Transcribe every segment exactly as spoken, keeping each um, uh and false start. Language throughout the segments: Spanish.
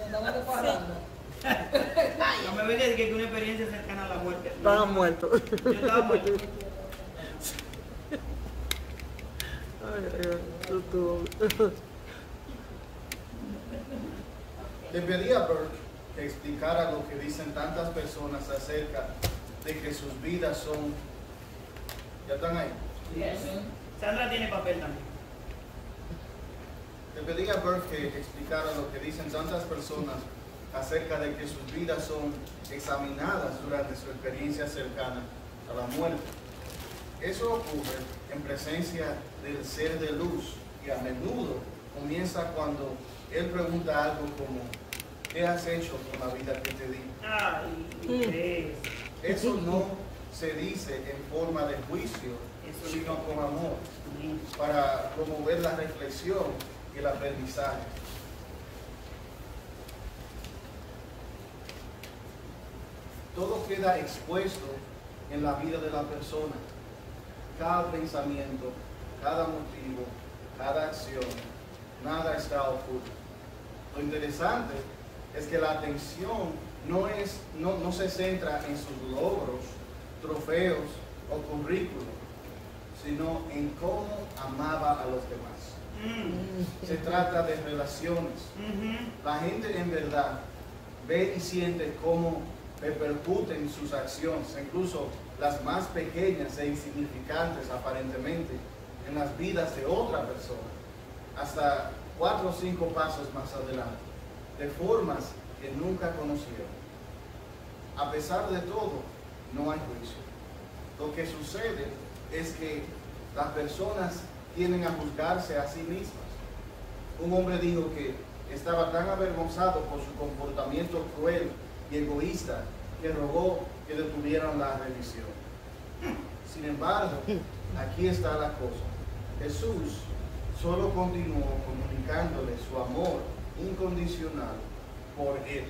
No me venga de que una experiencia cercana a la muerte. Estaba muerto. Yo estaba muerto. Ay, ay, ay, tú, tú. Le pedí a Burke que explicara lo que dicen tantas personas acerca de que sus vidas son... ¿Ya están ahí? Yes. Sandra tiene papel también. Le pedí a Burke que explicara lo que dicen tantas personas acerca de que sus vidas son examinadas durante su experiencia cercana a la muerte. Eso ocurre en presencia del ser de luz y a menudo comienza cuando él pregunta algo como ¿qué has hecho con la vida que te di? Ay, ¿qué es? Eso no se dice en forma de juicio, sino con amor, para promover la reflexión y el aprendizaje. Todo queda expuesto en la vida de la persona. Cada pensamiento, cada motivo, cada acción, nada está oculto. Lo interesante es que la atención no, es, no, no se centra en sus logros, trofeos o currículum, sino en cómo amaba a los demás. Mm. Se trata de relaciones. Mm-hmm. La gente en verdad ve y siente cómo repercuten sus acciones, incluso las más pequeñas e insignificantes aparentemente, en las vidas de otra persona, hasta cuatro o cinco pasos más adelante, de formas que nunca conocieron. A pesar de todo, no hay juicio. Lo que sucede es que las personas tienden a juzgarse a sí mismas. Un hombre dijo que estaba tan avergonzado por su comportamiento cruel y egoísta que rogó que detuvieran la revisión. Sin embargo, aquí está la cosa. Jesús solo continuó comunicándole su amor incondicional por él.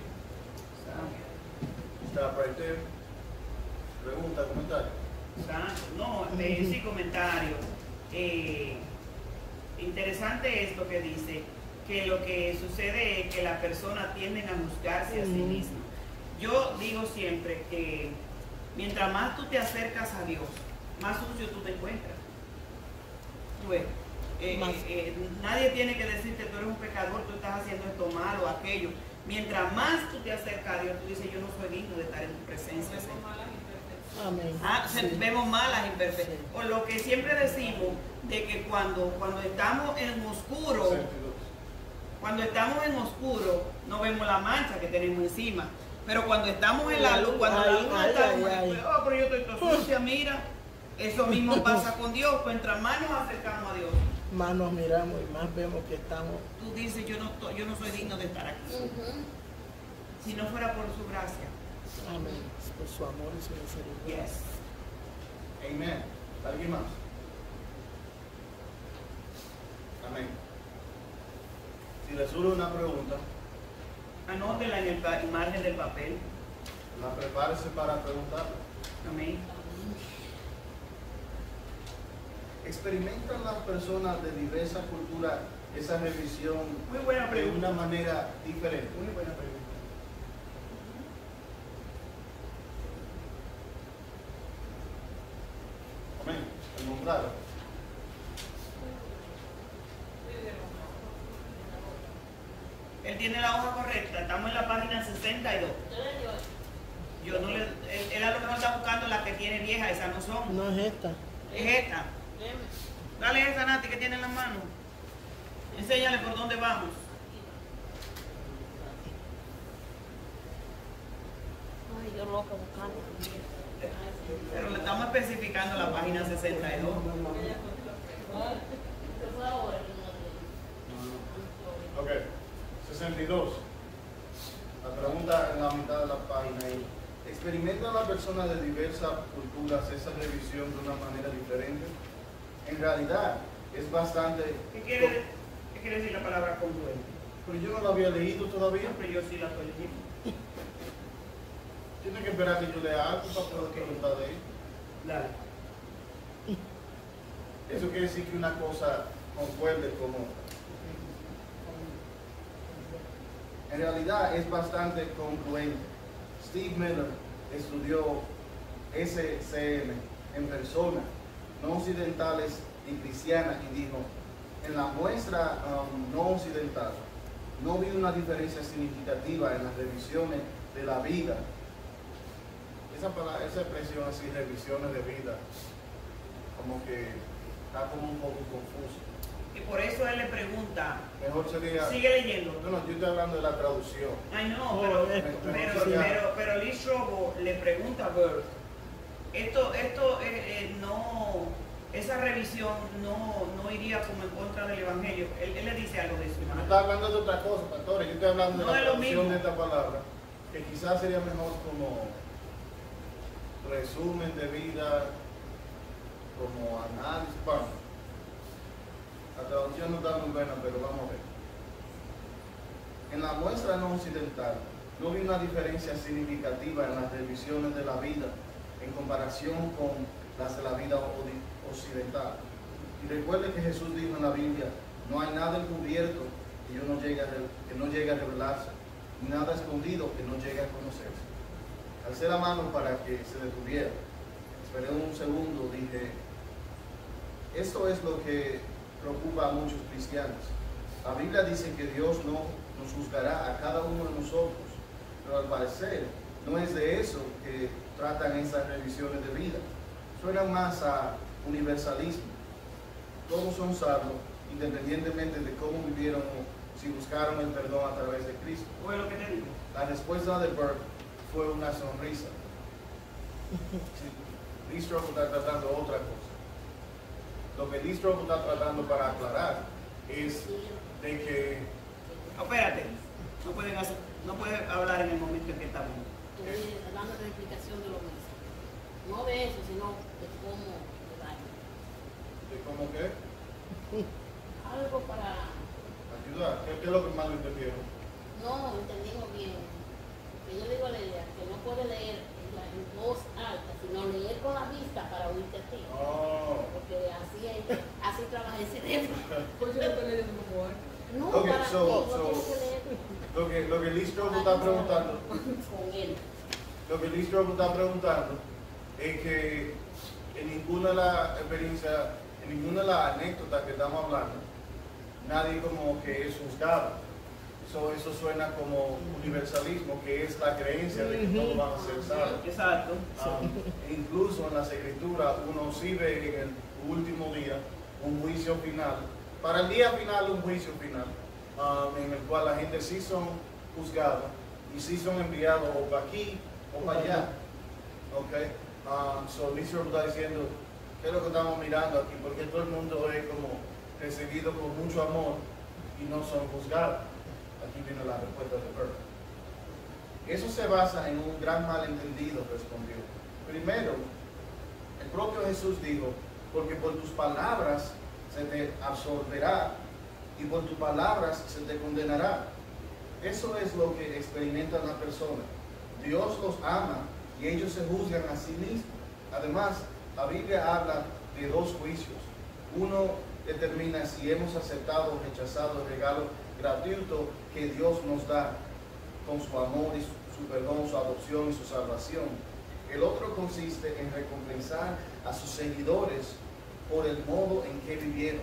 Stop right there. Pregunta, comentario. No, eh, sí, comentario. Eh, interesante esto que dice, que lo que sucede es que las personas tienden a juzgarse a sí mismas. Yo digo siempre que mientras más tú te acercas a Dios, más sucio tú te encuentras. Tú ves, eh, eh, eh, nadie tiene que decirte tú eres un pecador, tú estás haciendo esto malo o aquello. Mientras más tú te acercas a Dios, tú dices yo no soy digno de estar en tu presencia. Amén. Ah, sí. Vemos malas imperfecciones. Sí. O lo que siempre decimos de que cuando, cuando estamos en oscuro, cuando estamos en oscuro, no vemos la mancha que tenemos encima. Pero cuando estamos en la luz, cuando ay, la luz ay, está, ay, ay. Oh, pero yo estoy toda sucia, mira. Eso mismo pasa con Dios. Mientras más nos acercamos a Dios, más nos miramos y más vemos que estamos. Tú dices, yo no, yo no soy digno de estar aquí. Uh-huh. Si no fuera por su gracia. Amén. Por su amor y su misericordia. Yes. Amén. ¿Alguien más? Amén. Si le surge una pregunta, anótela en el margen del papel. La prepárese para preguntarla. Amén. ¿Experimentan las personas de diversa cultura esa revisión Muy buena de una manera diferente? Muy buena pregunta. Amén. ¿El nombrado? Él tiene la hoja correcta, estamos en la página sesenta y dos. Yo no le, él, él a lo mejor está buscando la que tiene vieja, esa no son. No es esta. Es esta. Dale esa, Nati, que tiene en la mano. Enséñale por dónde vamos. Ay, yo loca buscando. Pero le estamos especificando la página sesenta y dos. Ok, sesenta y dos. La pregunta en la mitad de la página ahí. ¿Experimentan las personas de diversas culturas esa revisión de una manera diferente? En realidad, es bastante... ¿Qué quiere, ¿qué quiere decir la palabra congruente? Pero yo no la había leído todavía. Pero yo sí la estoy leyendo. Tiene que esperar que yo lea algo para poder preguntar de ahí. Dale. Eso quiere decir que una cosa concuerde con otra. En realidad es bastante congruente. Steve Miller estudió S C M en personas no occidentales y cristianas y dijo, en la muestra um, no occidental no vi una diferencia significativa en las revisiones de la vida. Esa, palabra, esa expresión así, revisiones de vida, como que está como un poco confuso. Y por eso él le pregunta, Mejor sería... sigue leyendo. No, no, yo estoy hablando de la traducción. Ay no, Oh, pero, eh, pero, sí. pero, pero Lee Strobel le pregunta a Bert, esto, esto eh, eh, no, esa revisión no, no iría como en contra del Evangelio. Él, él le dice algo de eso, No hermano. está hablando de otra cosa, pastores. Yo estoy hablando de No la es lo traducción mismo. de esta palabra, que quizás sería mejor como resumen de vida, como análisis. Bueno, la traducción no está muy buena, pero vamos a ver. En la muestra no occidental, no vi una diferencia significativa en las revisiones de la vida en comparación con las de la vida occidental. Y recuerde que Jesús dijo en la Biblia, no hay nada encubierto que, yo no llegue a, que no llegue a revelarse, ni nada escondido que no llegue a conocerse. Alcé la mano para que se detuviera. Esperé un segundo, dije, esto es lo que preocupa a muchos cristianos. La Biblia dice que Dios no nos juzgará a cada uno de nosotros, pero al parecer no es de eso que tratan esas revisiones de vida. Suenan más a universalismo. Todos son salvos, independientemente de cómo vivieron o si buscaron el perdón a través de Cristo. Fue lo que te digo. La respuesta de Bert fue una sonrisa. Sí, Lee Strobel está tratando otra cosa. Lo que Lee Strobel está tratando para aclarar es de que... No, espérate, no pueden, hacer, no pueden hablar en el momento en que estamos. Estoy dando la explicación de lo mismo. No de eso, sino de cómo le daño. ¿De cómo qué? Algo para... Ayudar. ¿Qué, qué es lo que más lo entendieron? No, entendimos bien. Que yo digo a la idea que no puede leer en, la, en voz alta, sino leer con la vista para oírte a ti. Oh. Porque así, hay, así trabaja el cerebro. Pues yo lo estoy leyendo como fuerte. No, Ok, para so- ti, no so- tienes que leer Lo que, lo que Lee Strobel está preguntando, con él. lo que Lee Strobel está preguntando es que en ninguna de las experiencias, en ninguna de las anécdotas que estamos hablando, nadie como que es juzgado. So, eso suena como universalismo, que es la creencia de que todos van a ser salvos. Exacto. Um, e incluso en las escrituras uno sí ve en el último día un juicio final. Para el día final un juicio final, um, en el cual la gente sí son juzgados y sí son enviados o para aquí o para allá. Okay. Um, so Lee Strobel está diciendo, ¿qué es lo que estamos mirando aquí? Porque todo el mundo es como recibido con mucho amor y no son juzgados. Aquí viene la respuesta de Bert. Eso se basa en un gran malentendido, respondió. Primero, el propio Jesús dijo, porque por tus palabras se te absorberá y por tus palabras se te condenará. Eso es lo que experimentan las personas. Dios los ama y ellos se juzgan a sí mismos. Además, la Biblia habla de dos juicios. Uno determina si hemos aceptado o rechazado el regalo gratuito que Dios nos da con su amor y su, su perdón, su adopción y su salvación. El otro consiste en recompensar a sus seguidores por el modo en que vivieron.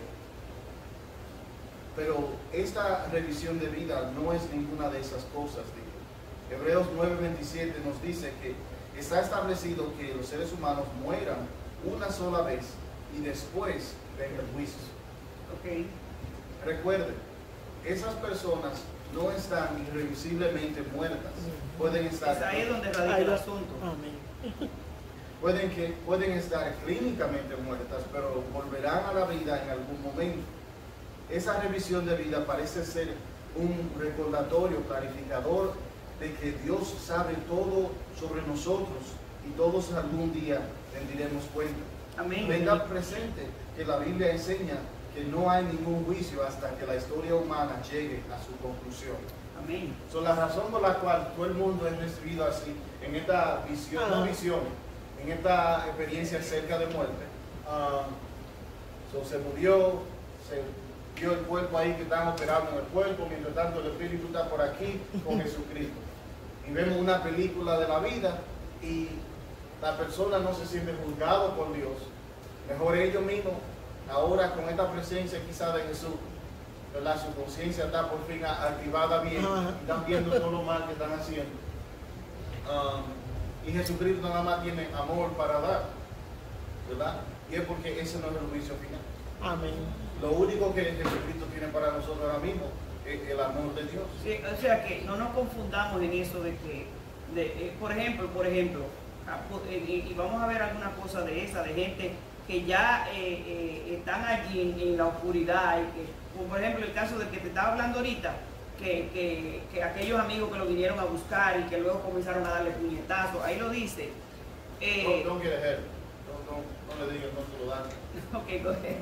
Pero esta revisión de vida no es ninguna de esas cosas. Digo. Hebreos nueve veintisiete nos dice que está establecido que los seres humanos mueran una sola vez y después venga el juicio. Ok. Recuerden, esas personas no están irrevisiblemente muertas. Pueden estar, Es ahí donde radica Ahí el lo- asunto. Amén. pueden, que, pueden estar clínicamente muertas, pero volverán a la vida en algún momento. Esa revisión de vida parece ser un recordatorio clarificador de que Dios sabe todo sobre nosotros y todos algún día rendiremos cuenta. Amén. Tenga presente que la Biblia enseña que no hay ningún juicio hasta que la historia humana llegue a su conclusión. Amén. So, la razón por la cual todo el mundo es recibido así, en esta visión, no Ah. visión, en esta experiencia cerca de muerte, ah, so, se murió, se vio el cuerpo ahí que están operando en el cuerpo, mientras tanto el espíritu está por aquí con Jesucristo. Y vemos una película de la vida y la persona no se siente juzgado por Dios. Mejor ellos mismos, ahora con esta presencia quizá de Jesús, ¿verdad? Su conciencia está por fin activada bien, y están viendo todo lo mal que están haciendo. Um, y Jesucristo nada más tiene amor para dar, ¿verdad? Y es porque ese no es el juicio final. Amén. Lo único que Jesucristo tiene para nosotros ahora mismo es el amor de Dios. Sí, o sea que no nos confundamos en eso de que, de, eh, por ejemplo, por ejemplo, y, y vamos a ver alguna cosa de esa, de gente que ya eh, eh, están allí en, en la oscuridad, y que, como por ejemplo el caso del que te estaba hablando ahorita, que, que, que aquellos amigos que lo vinieron a buscar y que luego comenzaron a darle puñetazos, ahí lo dice. Eh, Don't, don't get ahead. No, no, no le digas no se lo dan. ok, go ahead.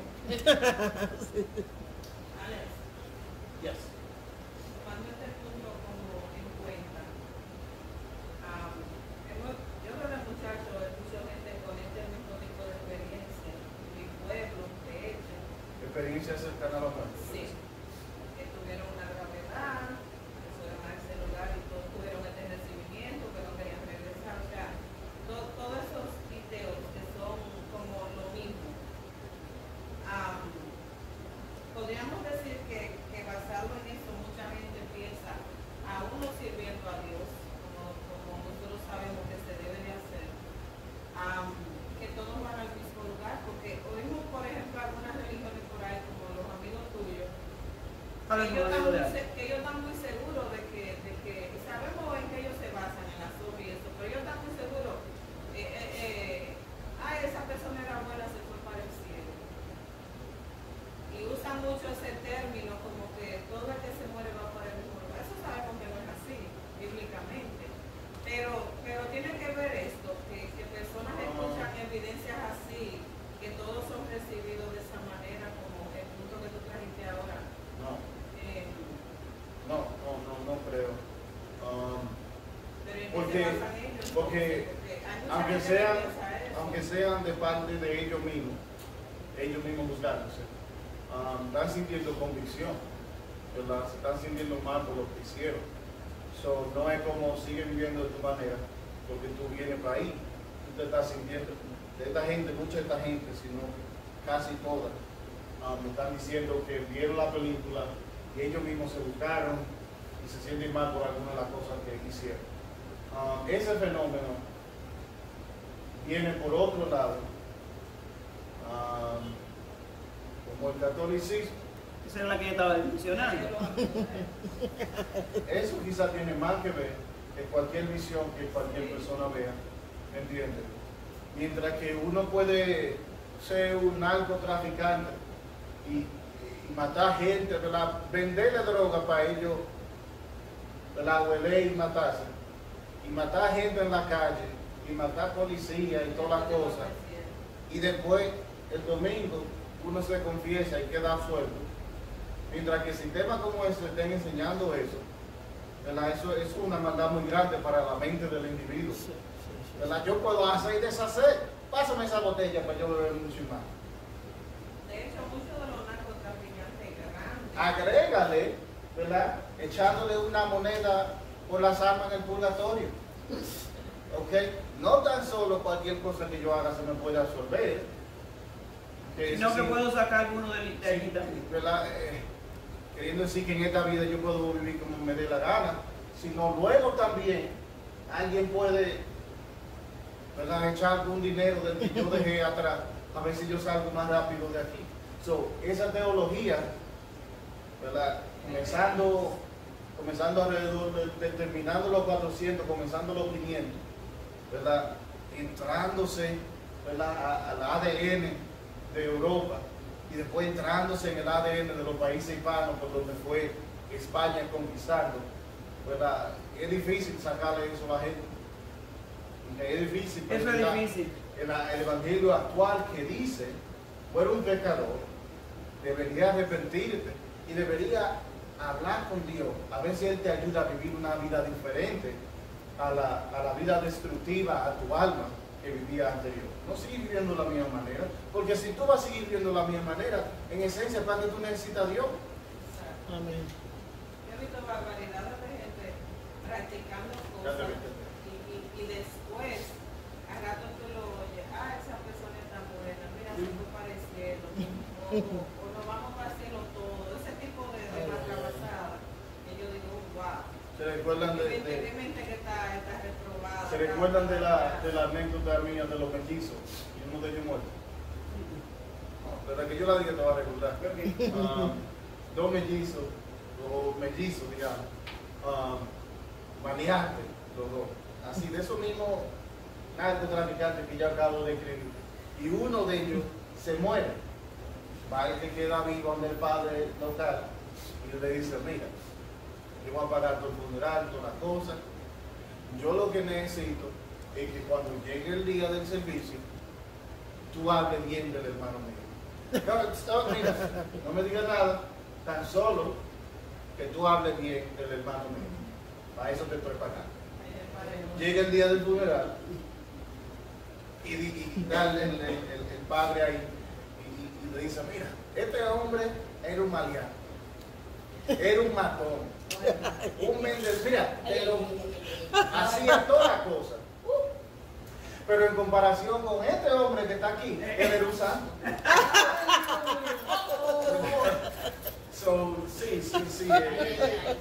Alex, Yes. tomando este punto como en cuenta, um, hemos, yo creo que el muchacho escuchó gente con este mismo tipo de experiencia, mi pueblo, de hecho, Experiencia cercana a la muerte. sí, que tuvieron una gravedad, que fueron a ese lugar y todos tuvieron este recibimiento, que no querían regresar, o sea, to- todos esos videos que son como lo mismo. Um, podríamos decir que, que basado en eso mucha gente piensa a uno sirviendo a Dios, como, como nosotros sabemos que se debe de hacer, um, que todos van al mismo lugar, porque oímos por ejemplo algunas religiones por ahí como los amigos tuyos, que Ahora ellos, mismo están digo muy, de- se- que ellos están muy seguros de que, de que sabemos en que ellos se basan en la sopa y eso, pero ellos están muy seguros, eh, eh, eh, ah, esa persona era buena, se fue para el cielo. Y usan mucho ese término como que todo el que se muere va para el mismo lugar. Eso sabemos que no es así, bíblicamente. Pero, pero tiene que ver esto, que, que personas escuchan evidencias así, que todos son recibidos de esa manera, como el punto que tú trajiste ahora. No, Eh, no, no, no, no creo. Um, pero en qué Porque- se basan ellos, porque Porque hay mucha aunque gente que sean, piensa eso. aunque sean de parte de ellos mismos, ellos mismos buscándose, um, están sintiendo convicción, ¿verdad? Se están sintiendo mal por lo que hicieron. So, no es como sigue viviendo de tu manera, porque tú vienes para ahí, tú te estás sintiendo. De esta gente, mucha de esta gente, sino casi todas, um, me están diciendo que vieron la película y ellos mismos se buscaron y se sienten mal por alguna de las cosas que hicieron. Um, ese fenómeno viene por otro lado, um, como el catolicismo. Esa es la que yo estaba mencionando. Eso quizás tiene más que ver que cualquier visión que cualquier persona vea, ¿me entiendes? Mientras que uno puede ser un narcotraficante y, y matar gente, ¿verdad? Venderle droga para ellos, ¿verdad? Huele y matarse. Y matar gente en la calle, y matar policía y todas las cosas. Y después, el domingo, uno se confiesa y queda suelto. Mientras que sistemas como ese estén enseñando eso, ¿verdad? Eso, eso es una maldad muy grande para la mente del individuo. ¿Verdad? Yo puedo hacer y deshacer. Pásame esa botella para yo beber mucho más. De hecho, muchos de los narcotraficantes grandes. Agrégale, ¿verdad? Echándole una moneda por las almas en el purgatorio. ¿Ok? No tan solo cualquier cosa que yo haga se me puede absorber. Que Sino que sí, puedo sacar alguno de, de allí sí, también. ¿verdad? Eh, queriendo decir que en esta vida yo puedo vivir como me dé la gana, sino luego también alguien puede, ¿verdad?, echar algún dinero del que yo dejé atrás, a ver si yo salgo más rápido de aquí. So, esa teología, ¿verdad?, comenzando, comenzando alrededor, de, de- terminando los cuatrocientos, comenzando los quinientos, ¿verdad?, entrándose, ¿verdad?, a- al A D N de Europa y después entrándose en el A D N de los países hispanos por donde fue España conquistando, ¿verdad? Es difícil sacarle eso a la gente. Es difícil. Eso pero es ya difícil. El, el evangelio actual que dice, fuera un pecador, debería arrepentirte y debería hablar con Dios, a ver si Él te ayuda a vivir una vida diferente a la, a la vida destructiva a tu alma que que vivía anterior. No seguir viviendo de la misma manera, porque si tú vas a seguir viviendo de la misma manera, en esencia, ¿para qué tú necesitas a Dios? Amén. Yo he visto barbaridades de gente practicando Ya te cosas viste. y, y, y después, a rato tú lo oyes, ah, esa persona es tan buena, mira, se fue para el cielo, o, o nos vamos para el cielo todo, ese tipo de, de matrabasada, que yo digo, wow. ¿Se recuerdan de, Mi mente, de- mi mente que está, está reprobada. ¿se está- recuerdan de la, de la anécdota mía de los mellizos y uno de ellos muerto? No, pero que yo la diga te va a recordar. Ah, dos mellizos, o mellizos, digamos, ah, maniantes, los dos. Así, de esos mismos narcotraficantes que yo acabo de escribir. Y uno de ellos se muere. Va el que queda vivo donde el padre local y le dice, mira, yo voy a pagar todo el funeral, todas las cosas. Yo lo que necesito es que cuando llegue el día del servicio, tú hables bien del hermano mío. No, no, mira, no me digas nada, tan solo que tú hables bien del hermano mío. Para eso te estoy pagando. Llega el día del funeral y, y, y dale el, el, el, el padre ahí y, y, y le dice, mira, este hombre era un maleante, era un matón, un Méndez, mira, pero hacía todas las cosas. Pero en comparación con este hombre que está aquí, él era un santo. So, sí, sí, sí. eh,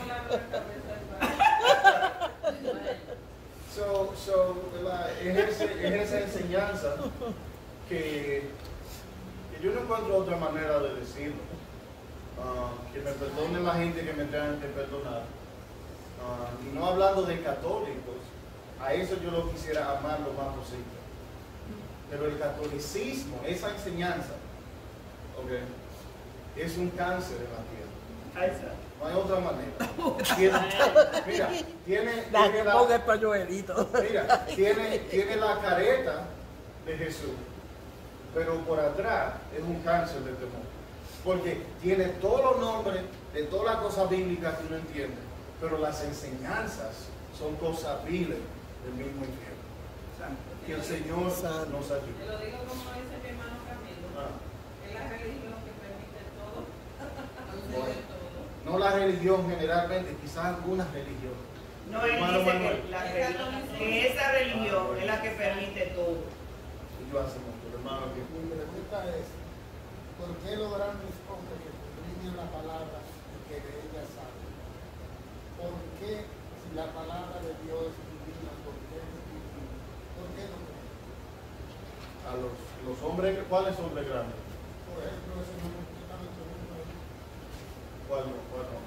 So, so, la, ejerce, ejerce enseñanza que, que yo no encuentro otra manera de decirlo. Ah, que me perdone la gente que me tengan que perdonar. Ah, y no hablando de católicos, a eso yo lo quisiera amar lo más posible. Pero el catolicismo, esa enseñanza, okay, es un cáncer en la tierra. Ahí está. No hay otra manera. Tiene, mira, tiene, La tiene que la- ponga el pañuelito. Mira, tiene, tiene la careta de Jesús, pero por atrás es un cáncer de temor. Porque tiene todos los nombres de todas las cosas bíblicas que uno entiende, pero las enseñanzas son cosas viles del mismo infierno. Que el Señor Santo. nos Te ayude. lo digo como dice mi hermano Camilo, Ah, es la religión que permite todo, Bueno. hacer todo. no la religión generalmente, quizás algunas religiones. No, él Hermano dice Manuel. que, la religión- que esa religión es la que permite todo. Y yo hacemos, hermano, que Mi pregunta es, ¿por qué lograr mis hombres que escudriñen la palabra y que de ella saben? ¿Por qué, si la palabra de Dios es divina, por qué no es divina? ¿Por qué no creen? a los, los hombres, ¿cuáles hombres grandes? Por ejemplo, ese no me está mencionando ahí, ¿Cuál no? ¿Cuál no?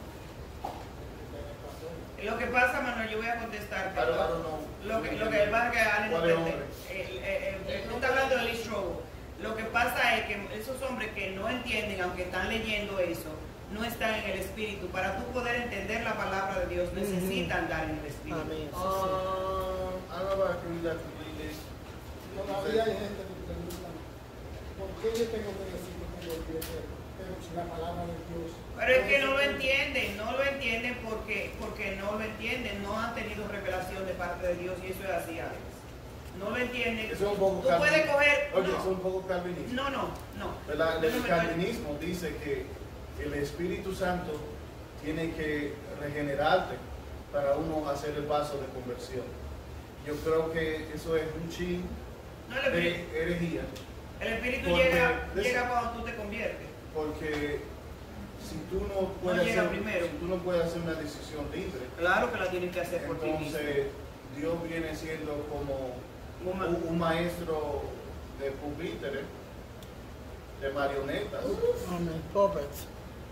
que me pasó. Lo que pasa, Manuel, yo voy a contestarte. I don't- I don't know. Lo que, lo que pasa es que Ale no ¿Cuál es entiende. hombre? Eh, eh, eh, Tú estás hablando de Lee Strobel. Lo que pasa es que esos hombres que no entienden, aunque están leyendo eso, no están en el espíritu. Para tú poder entender la palabra de Dios, necesitan andar en el espíritu. Amén. Um, I don't know if I agree with that completely. Todavía hay gente que pregunta, ¿por qué yo tengo que decir lo que yo quiero? Pero si la palabra de Dios... Pero es que no lo entienden, no lo entienden porque, porque no lo entienden, no han tenido revelación de parte de Dios y eso es así a veces. No lo entienden. Eso es un poco Tú puedes calvinista. coger. Oye, no, eso es un poco calvinista. no, no, no. ¿Verdad? Yo no El me- calvinismo dice que el Espíritu Santo tiene que regenerarte para uno hacer el paso de conversión. Yo creo que eso es un chin No, el espíritu, de herejía, el espíritu porque- llega, de- llega cuando tú te conviertes. porque si tú no puedes, llega hacer, primero. si tú no puedes hacer una decisión libre, Claro que la tienes que hacer por ti mismo. entonces Dios viene siendo como Un ma- un, un maestro de pupitre, de marionetas, Amén. Puppets.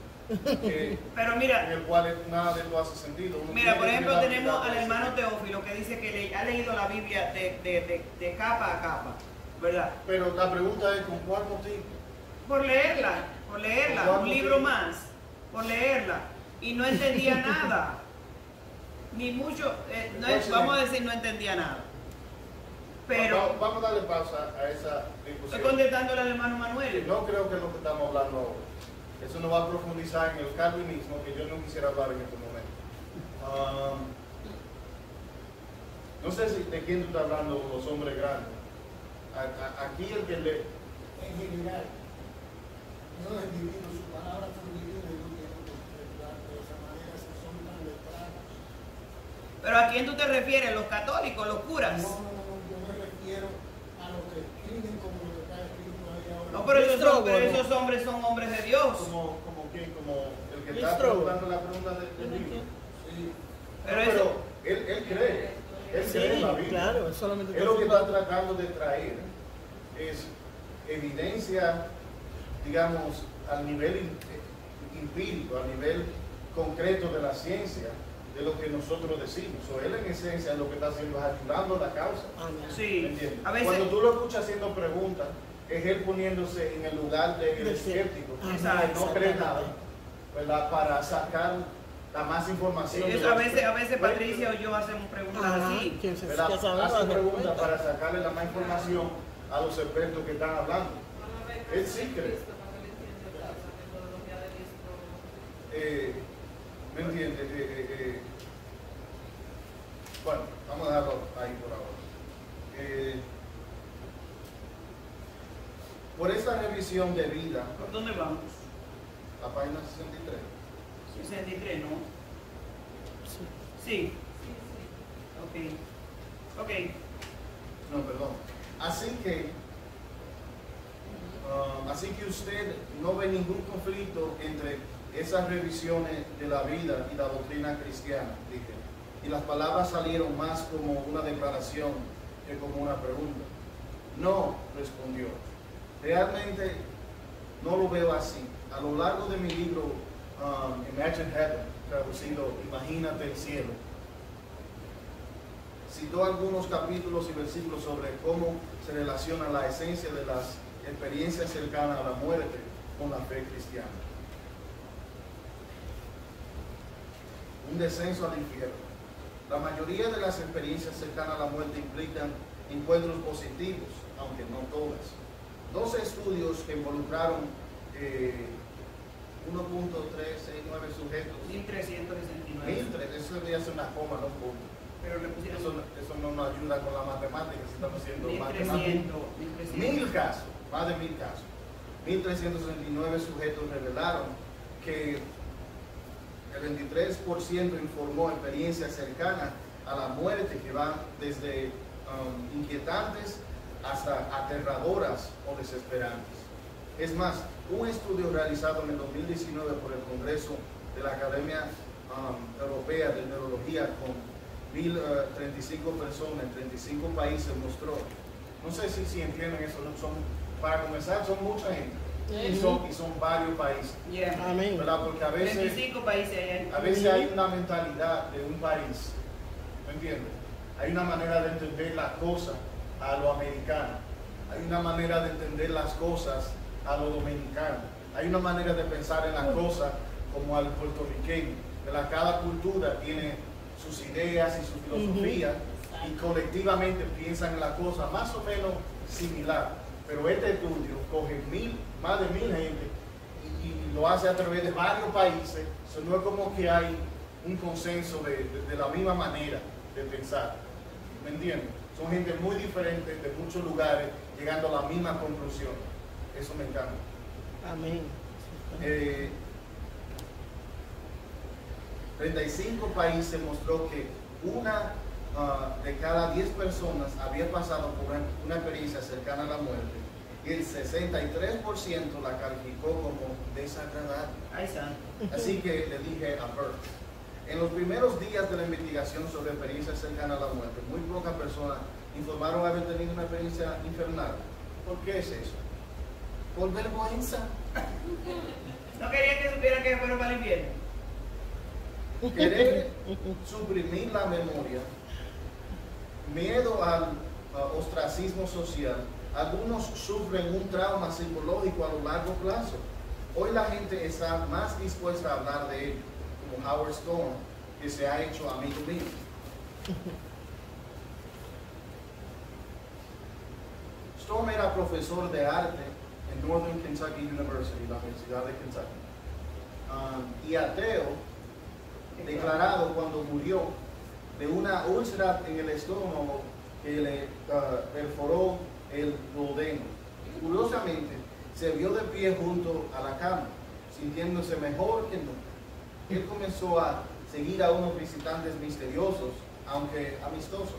que, Pero en mira, el cual nada de esto hace sentido. Uno mira, tiene por que ejemplo, dar tenemos cuidado al de hermano eso. Teófilo que dice que le, ha leído la Biblia de, de, de, de capa a capa, ¿verdad? Pero la pregunta es, ¿con cuál motivo? Por leerla, por leerla, ¿Cuál un motivo? libro más, por leerla. Y no entendía nada. Ni mucho, eh, no es- vamos a decir, no entendía nada. Pero Va- vamos a darle pausa a esa estoy discusión. contestándole al hermano Manuel. No creo que es lo que estamos hablando ahora. Eso nos va a profundizar en el calvinismo, que yo no quisiera hablar en este momento. Um, no sé si de quién tú estás hablando, los hombres grandes. A- a- aquí el que lee, En general, Dios es divino, sus palabras son divinas y no tienen que interpretar de esa manera si son tan letrados. Pero ¿a quién tú te refieres? ¿Los católicos, los curas? No, no, no, yo me refiero a los que escriben como lo que está escrito ahí ahora. No, pero esos, Ministro, son- pero bueno. esos hombres son hombres de Dios. como, como quién, como el que está Ministro. preguntando la pregunta del del libro. Sí. Pero No, eso, él, él cree, él Sí, cree en la Biblia. claro, es solamente Él lo que está tratando de traer es evidencia, digamos, al nivel em- empírico, al nivel concreto de la ciencia, de lo que nosotros decimos. O él en esencia lo que está haciendo es ayudando a la causa. Amén. ¿Me sí, entiendes? a veces, Cuando tú lo escuchas haciendo preguntas, es él poniéndose en el lugar del De ser- escéptico, Ajá, que no cree exactamente. nada, ¿verdad? Para sacar la más información. de eso, lo a que- veces, a veces Patricia o yo hacemos preguntas Ajá, así. que se ¿verdad? que sabe Hace hacer preguntas cuenta. para sacarle la más información a los expertos que están hablando. Vamos a ver Él cómo sí es cree. Cristo, cuando le entiende la la metodología de Cristo. Eh, ¿Me entiendes? Eh, eh, eh, bueno, vamos a dejarlo ahí por ahora. Eh, por esta revisión de vida, ¿Por dónde vamos? la página sesenta y tres. sesenta y tres, ¿no? Sí. Sí, Sí, sí. ok. Ok, No, perdón. Así que, um, así que usted no ve ningún conflicto entre esas revisiones de la vida y la doctrina cristiana, dije. Y las palabras salieron más como una declaración que como una pregunta. No, respondió. Realmente no lo veo así. A lo largo de mi libro, um, Imagine Heaven, traducido Imagínate el cielo, citó algunos capítulos y versículos sobre cómo se relaciona la esencia de las experiencias cercanas a la muerte con la fe cristiana. Un descenso al infierno. La mayoría de las experiencias cercanas a la muerte implican encuentros positivos, aunque no todas. Dos estudios que involucraron eh, uno punto trescientos sesenta y nueve sujetos. mil trescientos sesenta y nueve. mil tres, eso debería ser una coma, no punto. Pero le pusieron Eso, eso no nos ayuda con la matemática, si estamos haciendo mil matemáticas. trescientos. mil trescientos. Mil casos, más de mil casos. mil trescientos sesenta y nueve sujetos revelaron que el veintitrés por ciento informó experiencias cercanas a la muerte que van desde um, inquietantes hasta aterradoras o desesperantes. Es más, un estudio realizado en el dos mil diecinueve por el Congreso de la Academia um, Europea de Neurología con mil treinta y cinco personas en treinta y cinco países mostró, no sé si, si entienden eso, no son, para comenzar son mucha gente y son, y son varios países, Yeah. Amén. ¿verdad? Porque a veces, veinticinco países hay. a veces hay una mentalidad de un país, ¿me entiendes? Hay una manera de entender las cosas a lo americano, hay una manera de entender las cosas a lo dominicano, hay una manera de pensar en las cosas como al puertorriqueño, ¿verdad? Cada cultura tiene sus ideas y su filosofía y colectivamente piensan en la cosa más o menos similar. Pero este estudio coge mil, más de mil gente y, y lo hace a través de varios países. Eso no es como que hay un consenso de, de, de la misma manera de pensar. ¿Me entienden? Son gente muy diferente de muchos lugares llegando a la misma conclusión. Eso me encanta. Amén. Eh, treinta y cinco países mostró que una uh, de cada diez personas había pasado por una, una experiencia cercana a la muerte y el sesenta y tres por ciento la calificó como desagradable. Ahí están. Así que le dije a Bert, en los primeros días de la investigación sobre experiencias cercanas a la muerte, muy pocas personas informaron haber tenido una experiencia infernal. ¿Por qué es eso? Por vergüenza. No quería que supieran que fueron para el infierno. Querer suprimir la memoria, miedo al uh, ostracismo social. Algunos sufren un trauma psicológico a lo largo plazo. Hoy la gente está más dispuesta a hablar de ello, como Howard Stone, que se ha hecho amigo mío. Stone era profesor de arte en Northern Kentucky University, la Universidad de Kentucky, um, y ateo declarado cuando murió de una úlcera en el estómago que le uh, perforó el duodeno. Curiosamente, se vio de pie junto a la cama, sintiéndose mejor que nunca. Él comenzó a seguir a unos visitantes misteriosos, aunque amistosos.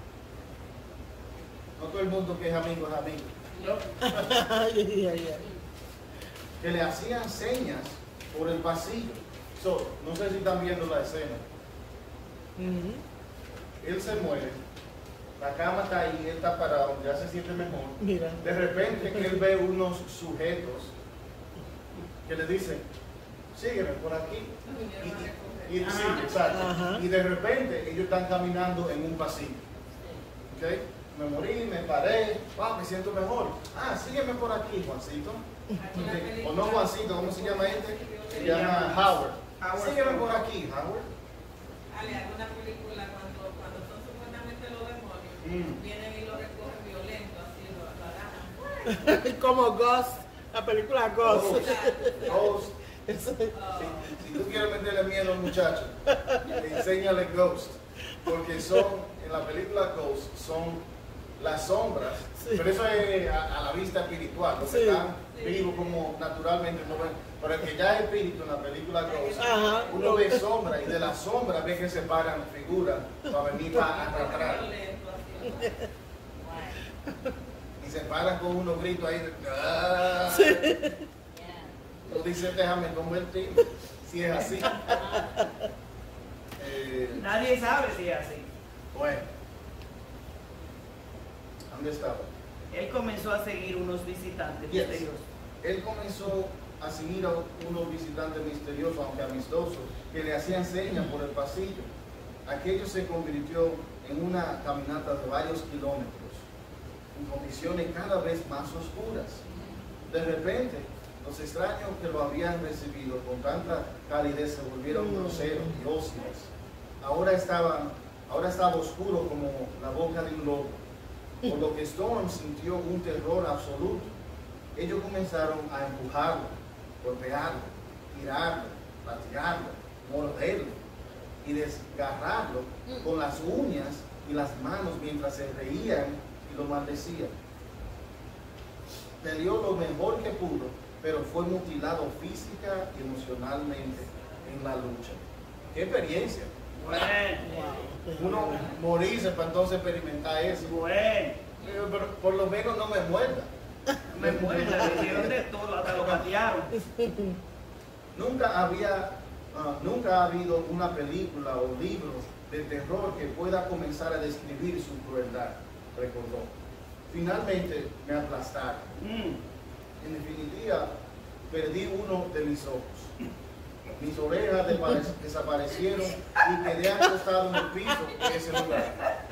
No todo el mundo que es amigo es amigo. Ay, ay, ay. Que le hacían señas por el pasillo. So, no sé si están viendo la escena. Ujú. Él se muere, la cama está ahí, él está parado, ya se siente mejor. Mira. De repente que él ve unos sujetos que le dicen, sígueme por aquí. Y, y- y- sí, exacto. Ajá. Y de repente ellos están caminando en un pasillo. ¿Ok? Me morí, me paré, ah, me siento mejor. Ah, sígueme por aquí, Juancito. Ok. O no Juancito, ¿cómo se llama este? Se llama Howard. Howard. Sígueme por aquí, Howard. Ale, alguna película cuando, cuando son supuestamente los demonios, Mm. vienen y lo recogen violento, así lo, lo agarran. Como Ghost, la película Ghost. Ghost. Ghost. Eso- Si, si tú quieres meterle miedo al muchacho, enséñale Ghost. Porque son, en la película Ghost, son las sombras. Sí. Pero eso es a, a la vista espiritual. Los que Sí. están vivos como naturalmente no ven. Pero el que ya es espíritu en la película Ghost, Ajá. uno ve sombra y de las sombras ve que se paran figuras para venir para arrastrar. Violento, así. Y se paran con unos gritos ahí de... ¡Ah! Tú dices, déjame convertir, si es así. Eh, Nadie sabe si es así. bueno, ¿dónde estaba? Él comenzó a seguir unos visitantes Yes. misteriosos. Él comenzó a seguir a unos visitantes misteriosos, aunque amistosos, que le hacían señas por el pasillo. Aquello se convirtió en una caminata de varios kilómetros, en condiciones cada vez más oscuras. De repente, los extraños que lo habían recibido con tanta calidez se volvieron groseros y hostiles. Ahora estaban, ahora estaba oscuro como la boca de un lobo, por lo que Storm sintió un terror absoluto. Ellos comenzaron a empujarlo, golpearlo, tirarlo, latigarlo, morderlo y desgarrarlo con las uñas y las manos mientras se reían y lo maldecían. Peleó lo mejor que pudo, pero fue mutilado física y emocionalmente en la lucha. ¡Qué experiencia! Bueno, Uno morirse para entonces experimentar eso. bueno. Pero, pero por lo menos no me muerda. Me muerda, le hicieron de todo, hasta lo patearon. Nunca había, ah, nunca ha habido una película o libro de terror que pueda comenzar a describir su crueldad, recordó. Finalmente me aplastaron. Mm. En definitiva, perdí uno de mis ojos. Mis orejas depare- desaparecieron y quedé acostado en el piso en ese lugar.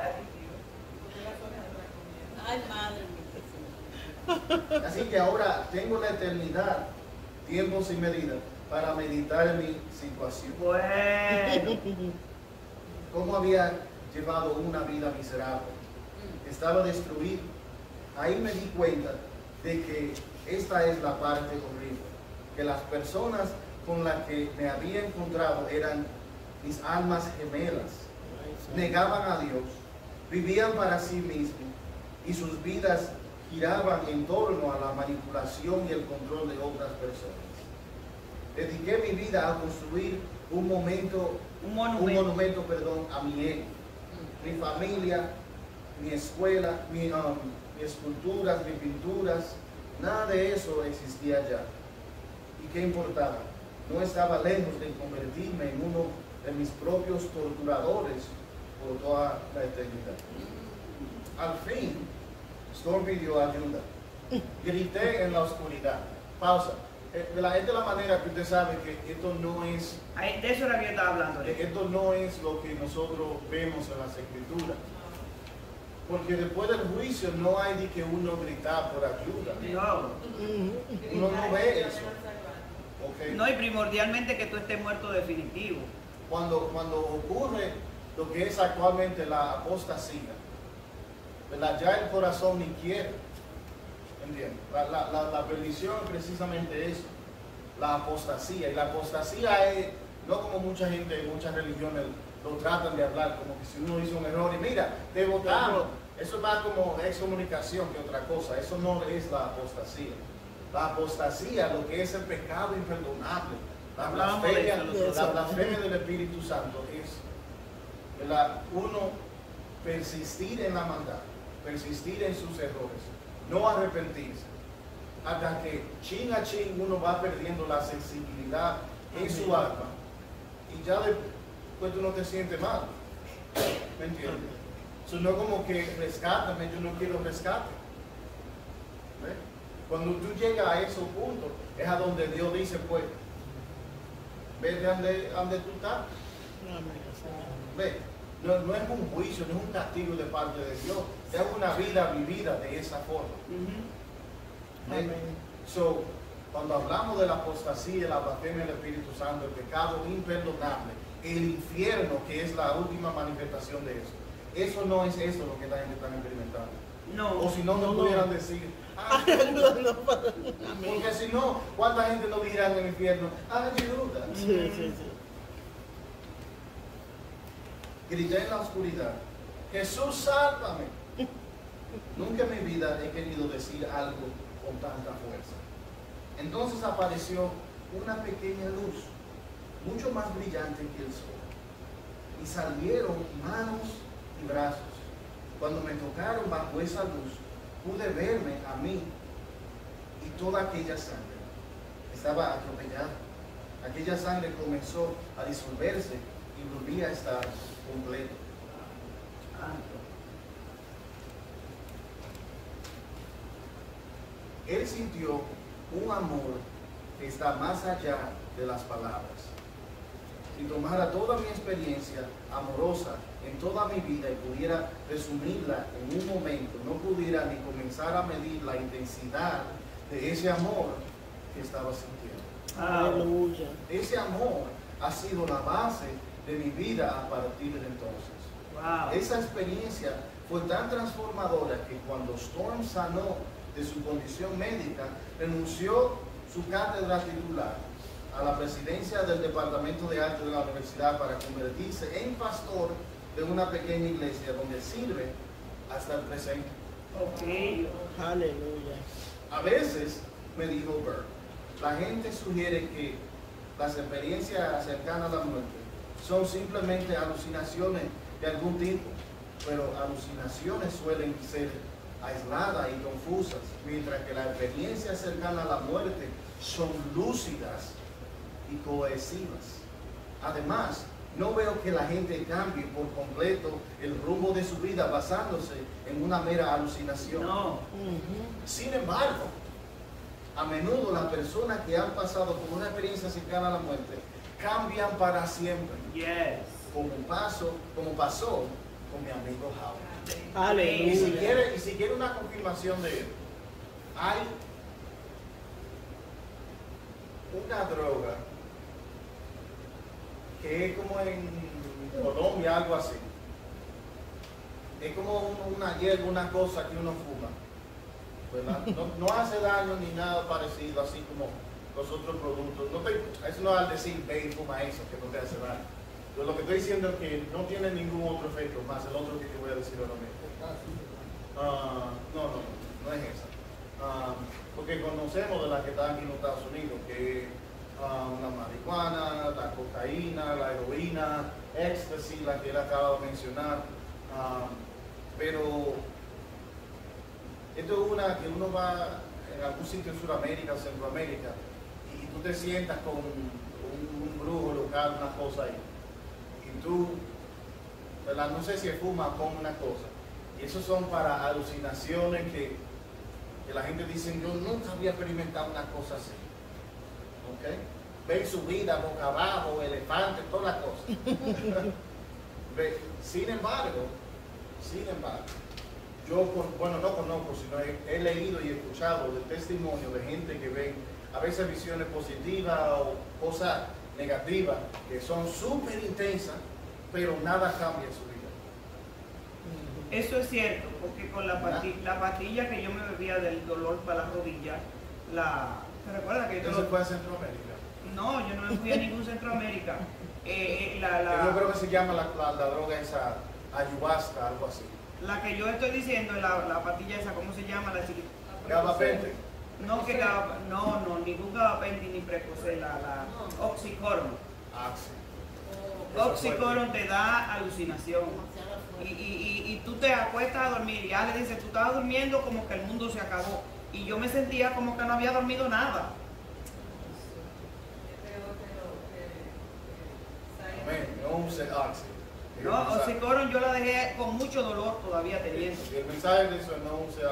Ay, madre mía. Así que ahora tengo la eternidad, tiempo sin medida, para meditar en mi situación. Bueno, Cómo había llevado una vida miserable. Estaba destruido. Ahí me di cuenta de que esta es la parte horrible. Que las personas con las que me había encontrado eran mis almas gemelas. Negaban a Dios, vivían para sí mismos y sus vidas giraban en torno a la manipulación y el control de otras personas. Dediqué mi vida a construir un momento, un un monumento. monumento, perdón, a mi ego, mi familia, mi escuela, mi, um, mis esculturas, mis pinturas, nada de eso existía ya. ¿Y qué importaba? No estaba lejos de convertirme en uno de mis propios torturadores por toda la eternidad. Al fin, Storm pidió ayuda. Grité en la oscuridad. Pausa. Eh, de la- Esta es la manera que usted sabe que esto no es, Ahí, de eso era que yo estaba hablando. eh, esto no es lo que nosotros vemos en las escrituras. Porque después del juicio no hay de que uno gritar por ayuda. No, Uno no ve eso. ¿Ok? no, y primordialmente que tú estés muerto definitivo. Cuando, cuando ocurre lo que es actualmente la apostasía, ¿verdad? Ya el corazón ni quiere. ¿Entiendes? La, la, la, la perdición es precisamente eso, la apostasía. Y la apostasía es, no como mucha gente en muchas religiones lo tratan de hablar, como que si uno hizo un error y mira, te votaron, Eso es más como excomunicación que otra cosa. Eso no es la apostasía. La apostasía, lo que es el pecado imperdonable, la Hablábamos de blasfemia, eso nosotros. la blasfemia del Espíritu Santo es, ¿verdad?, uno persistir en la maldad, persistir en sus errores, no arrepentirse, hasta que chin a chin uno va perdiendo la sensibilidad en su alma y ya después tú no te sientes mal. ¿Me entiendes? Eso no es como que rescátame, yo no quiero rescate. ¿Ve? Cuando tú llegas a esos puntos, es a donde Dios dice, pues, ve de donde, donde tú estás. Ve, no, no es un juicio, no es un castigo de parte de Dios, es una vida vivida de esa forma. ¿Ve? So, cuando hablamos de la apostasía, la blasfemia del Espíritu Santo, el pecado imperdonable, el infierno, que es la última manifestación de eso, eso no es eso lo que la gente está experimentando. No. O si no, no, No, pudieran no. decir, ah, No, no, porque si no, ¿cuánta gente no dirá en el infierno, ayuda? sí, sí, sí. Grité en la oscuridad, Jesús, sálvame. Nunca en mi vida he querido decir algo con tanta fuerza. Entonces apareció una pequeña luz, mucho más brillante que el sol, y salieron manos y brazos. Cuando me tocaron bajo esa luz, pude verme a mí y toda aquella sangre estaba atropellada. Aquella sangre comenzó a disolverse y volvía a estar completo. Él sintió un amor que está más allá de las palabras. Si tomara toda mi experiencia amorosa en toda mi vida y pudiera resumirla en un momento, no pudiera ni comenzar a medir la intensidad de ese amor que estaba sintiendo. Aleluya. Ese amor ha sido la base de mi vida a partir de entonces. Wow. Esa experiencia fue tan transformadora que cuando Storm sanó de su condición médica, renunció su cátedra titular a la presidencia del Departamento de Arte de la Universidad para convertirse en pastor de una pequeña iglesia donde sirve hasta el presente. Ok. Aleluya. A veces, me dijo Bert, la gente sugiere que las experiencias cercanas a la muerte son simplemente alucinaciones de algún tipo, pero alucinaciones suelen ser aisladas y confusas, mientras que las experiencias cercanas a la muerte son lúcidas y cohesivas. Además, no veo que la gente cambie por completo el rumbo de su vida basándose en una mera alucinación. No. Sin embargo, a menudo las personas que han pasado por una experiencia cercana a la muerte cambian para siempre, Yes. como paso, como pasó con mi amigo Howard. Y si Aleluya. quiere, y si quiere una confirmación de él, hay una droga que es como en Colombia, algo así. Es como un- una hierba, una cosa que uno fuma, ¿verdad? No, no hace daño ni nada parecido, así como los otros productos. No te, eso no es al decir, ve y fuma eso, que no te hace daño. Pero lo que estoy diciendo es que no tiene ningún otro efecto más el otro que te voy a decir ahora mismo. Ah, no, no, no es esa. Ah, porque conocemos de las que están aquí en los Estados Unidos, que ah, la marihuana, la cocaína, la heroína, éxtasis, la que él acaba de mencionar. Ah, pero esto es una que uno va en algún sitio en Sudamérica o Centroamérica y tú te sientas con un, un brujo local, una cosa ahí. Y tú, ¿verdad? No sé si fuma o come una cosa. Y esos son para alucinaciones que, que la gente dice, yo nunca había experimentado una cosa así. ¿Ok? Ven su vida boca abajo, elefantes, todas las cosas. Ve, sin embargo, sin embargo, yo, con- bueno, no conozco, sino he, he leído y escuchado de testimonio de gente que ven a veces visiones positivas o cosas negativas que son súper intensas, pero nada cambia en su vida. Eso es cierto, porque con la pastilla, la pastilla que yo me bebía del dolor para la rodilla, la... ¿te recuerdas que yo te Eso lo- fue en Centroamérica. No, yo no me fui a ningún Centroamérica. Eh, eh, la, Yo creo la... que se llama la, la, la droga esa ayahuasca, algo así. La que yo estoy diciendo es la, la pastilla esa, ¿cómo se llama? La chiquita. Gabapente. No, que gaba- no, no, ningún gabapente ni Prepocel, la, la oxicoron. Axi. Oxicoron te da alucinación. Demasiado Y, fuerte. y, y, y tú te acuestas a dormir y ya le dices, tú estabas durmiendo como que el mundo se acabó. Y yo me sentía como que no había dormido nada. Es peor que lo que Amén. No use Axi. El No, mensaje- oxicoron yo la dejé con mucho dolor todavía teniendo. El mensaje de eso es no use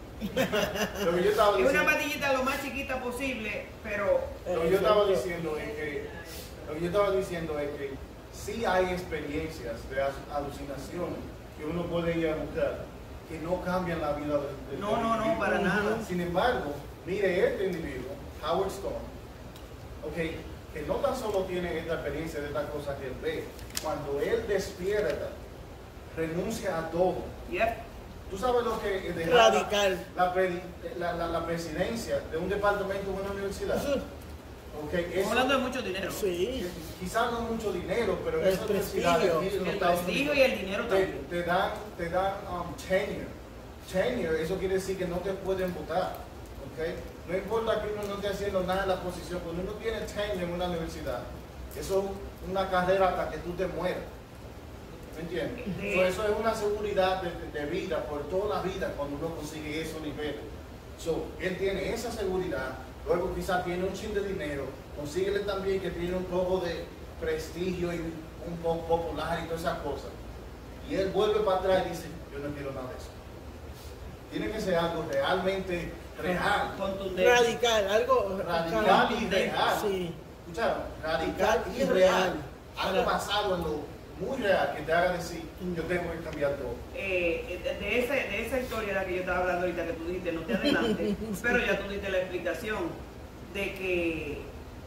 Axi. Lo que yo estaba Es una diciendo, pastillita lo más chiquita posible, pero lo que yo estaba diciendo es que, lo que yo estaba diciendo es que sí hay experiencias de as- alucinaciones que uno puede ir a buscar que no cambian la vida del, del no, no, no, individuo. para nada. Sin embargo, mire este individuo, Howard Stone, okay, que no tan solo tiene esta experiencia de estas cosas que él ve, cuando él despierta, renuncia a todo. Yep. ¿Tú sabes lo que es dejar Radical. La, la, pre- la, la- la presidencia de un departamento de una universidad? Okay, Estamos eso, hablando de mucho dinero. Sí. quizás no mucho dinero, pero en El esas universidades prestigio. aquí en los El Estados prestigio Unidos, y el dinero te, también. te dan, te dan um, tenure. Tenure, eso quiere decir que no te pueden votar. ¿Okay? No importa que uno no esté haciendo nada en la posición, cuando uno tiene tenure en una universidad, eso es una carrera hasta que tú te mueras. ¿Me entiendes? De- So, eso es una seguridad de, de- de vida por toda la vida cuando uno consigue esos niveles. So, él tiene esa seguridad, luego quizás tiene un chin de dinero, consíguele también que tiene un poco de prestigio y un poco popular y todas esas cosas. Y él vuelve para atrás y dice, yo no quiero nada de eso. Tiene que ser algo realmente real, Contundente. Radical, algo radical y contundente. real. Sí. ¿Escucharon? Radical Radical y y real. real. Algo Para- basado en lo muy real que te haga decir, yo tengo que cambiar todo. Eh, de, de esa, de esa historia de la que yo estaba hablando ahorita, que tú dijiste, no te adelante, pero ya tú diste la explicación de que,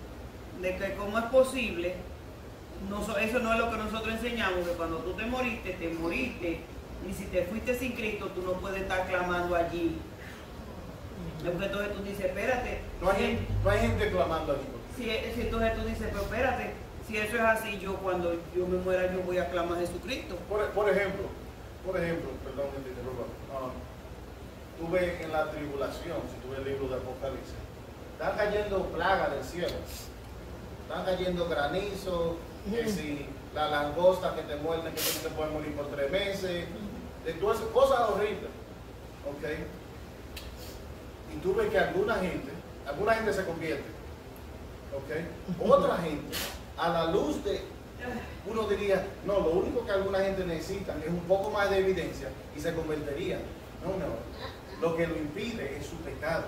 de que cómo es posible, no, so- eso no es lo que nosotros enseñamos, que cuando tú te moriste, te moriste, y si te fuiste sin Cristo, tú no puedes estar clamando allí. Porque entonces tú dices, espérate, No hay, si- gente, no hay gente clamando allí. si, si entonces tú dices, pero espérate, si eso es así, yo cuando yo me muera, yo voy a clamar a Jesucristo. Por, por ejemplo, por ejemplo, perdón que te interrumpa, ah, tú ves en la tribulación, si tú ves el libro de Apocalipsis, están cayendo plagas del cielo, están cayendo granizo, que si la langosta que te muerde, que tú te puedes morir por tres meses, de todas esas cosas horribles, ¿ok? Y tú ves que alguna gente, alguna gente se convierte, ¿ok? Otra gente, a la luz de, uno diría, no, lo único que alguna gente necesita es un poco más de evidencia y se convertiría. No, no, lo que lo impide es su pecado.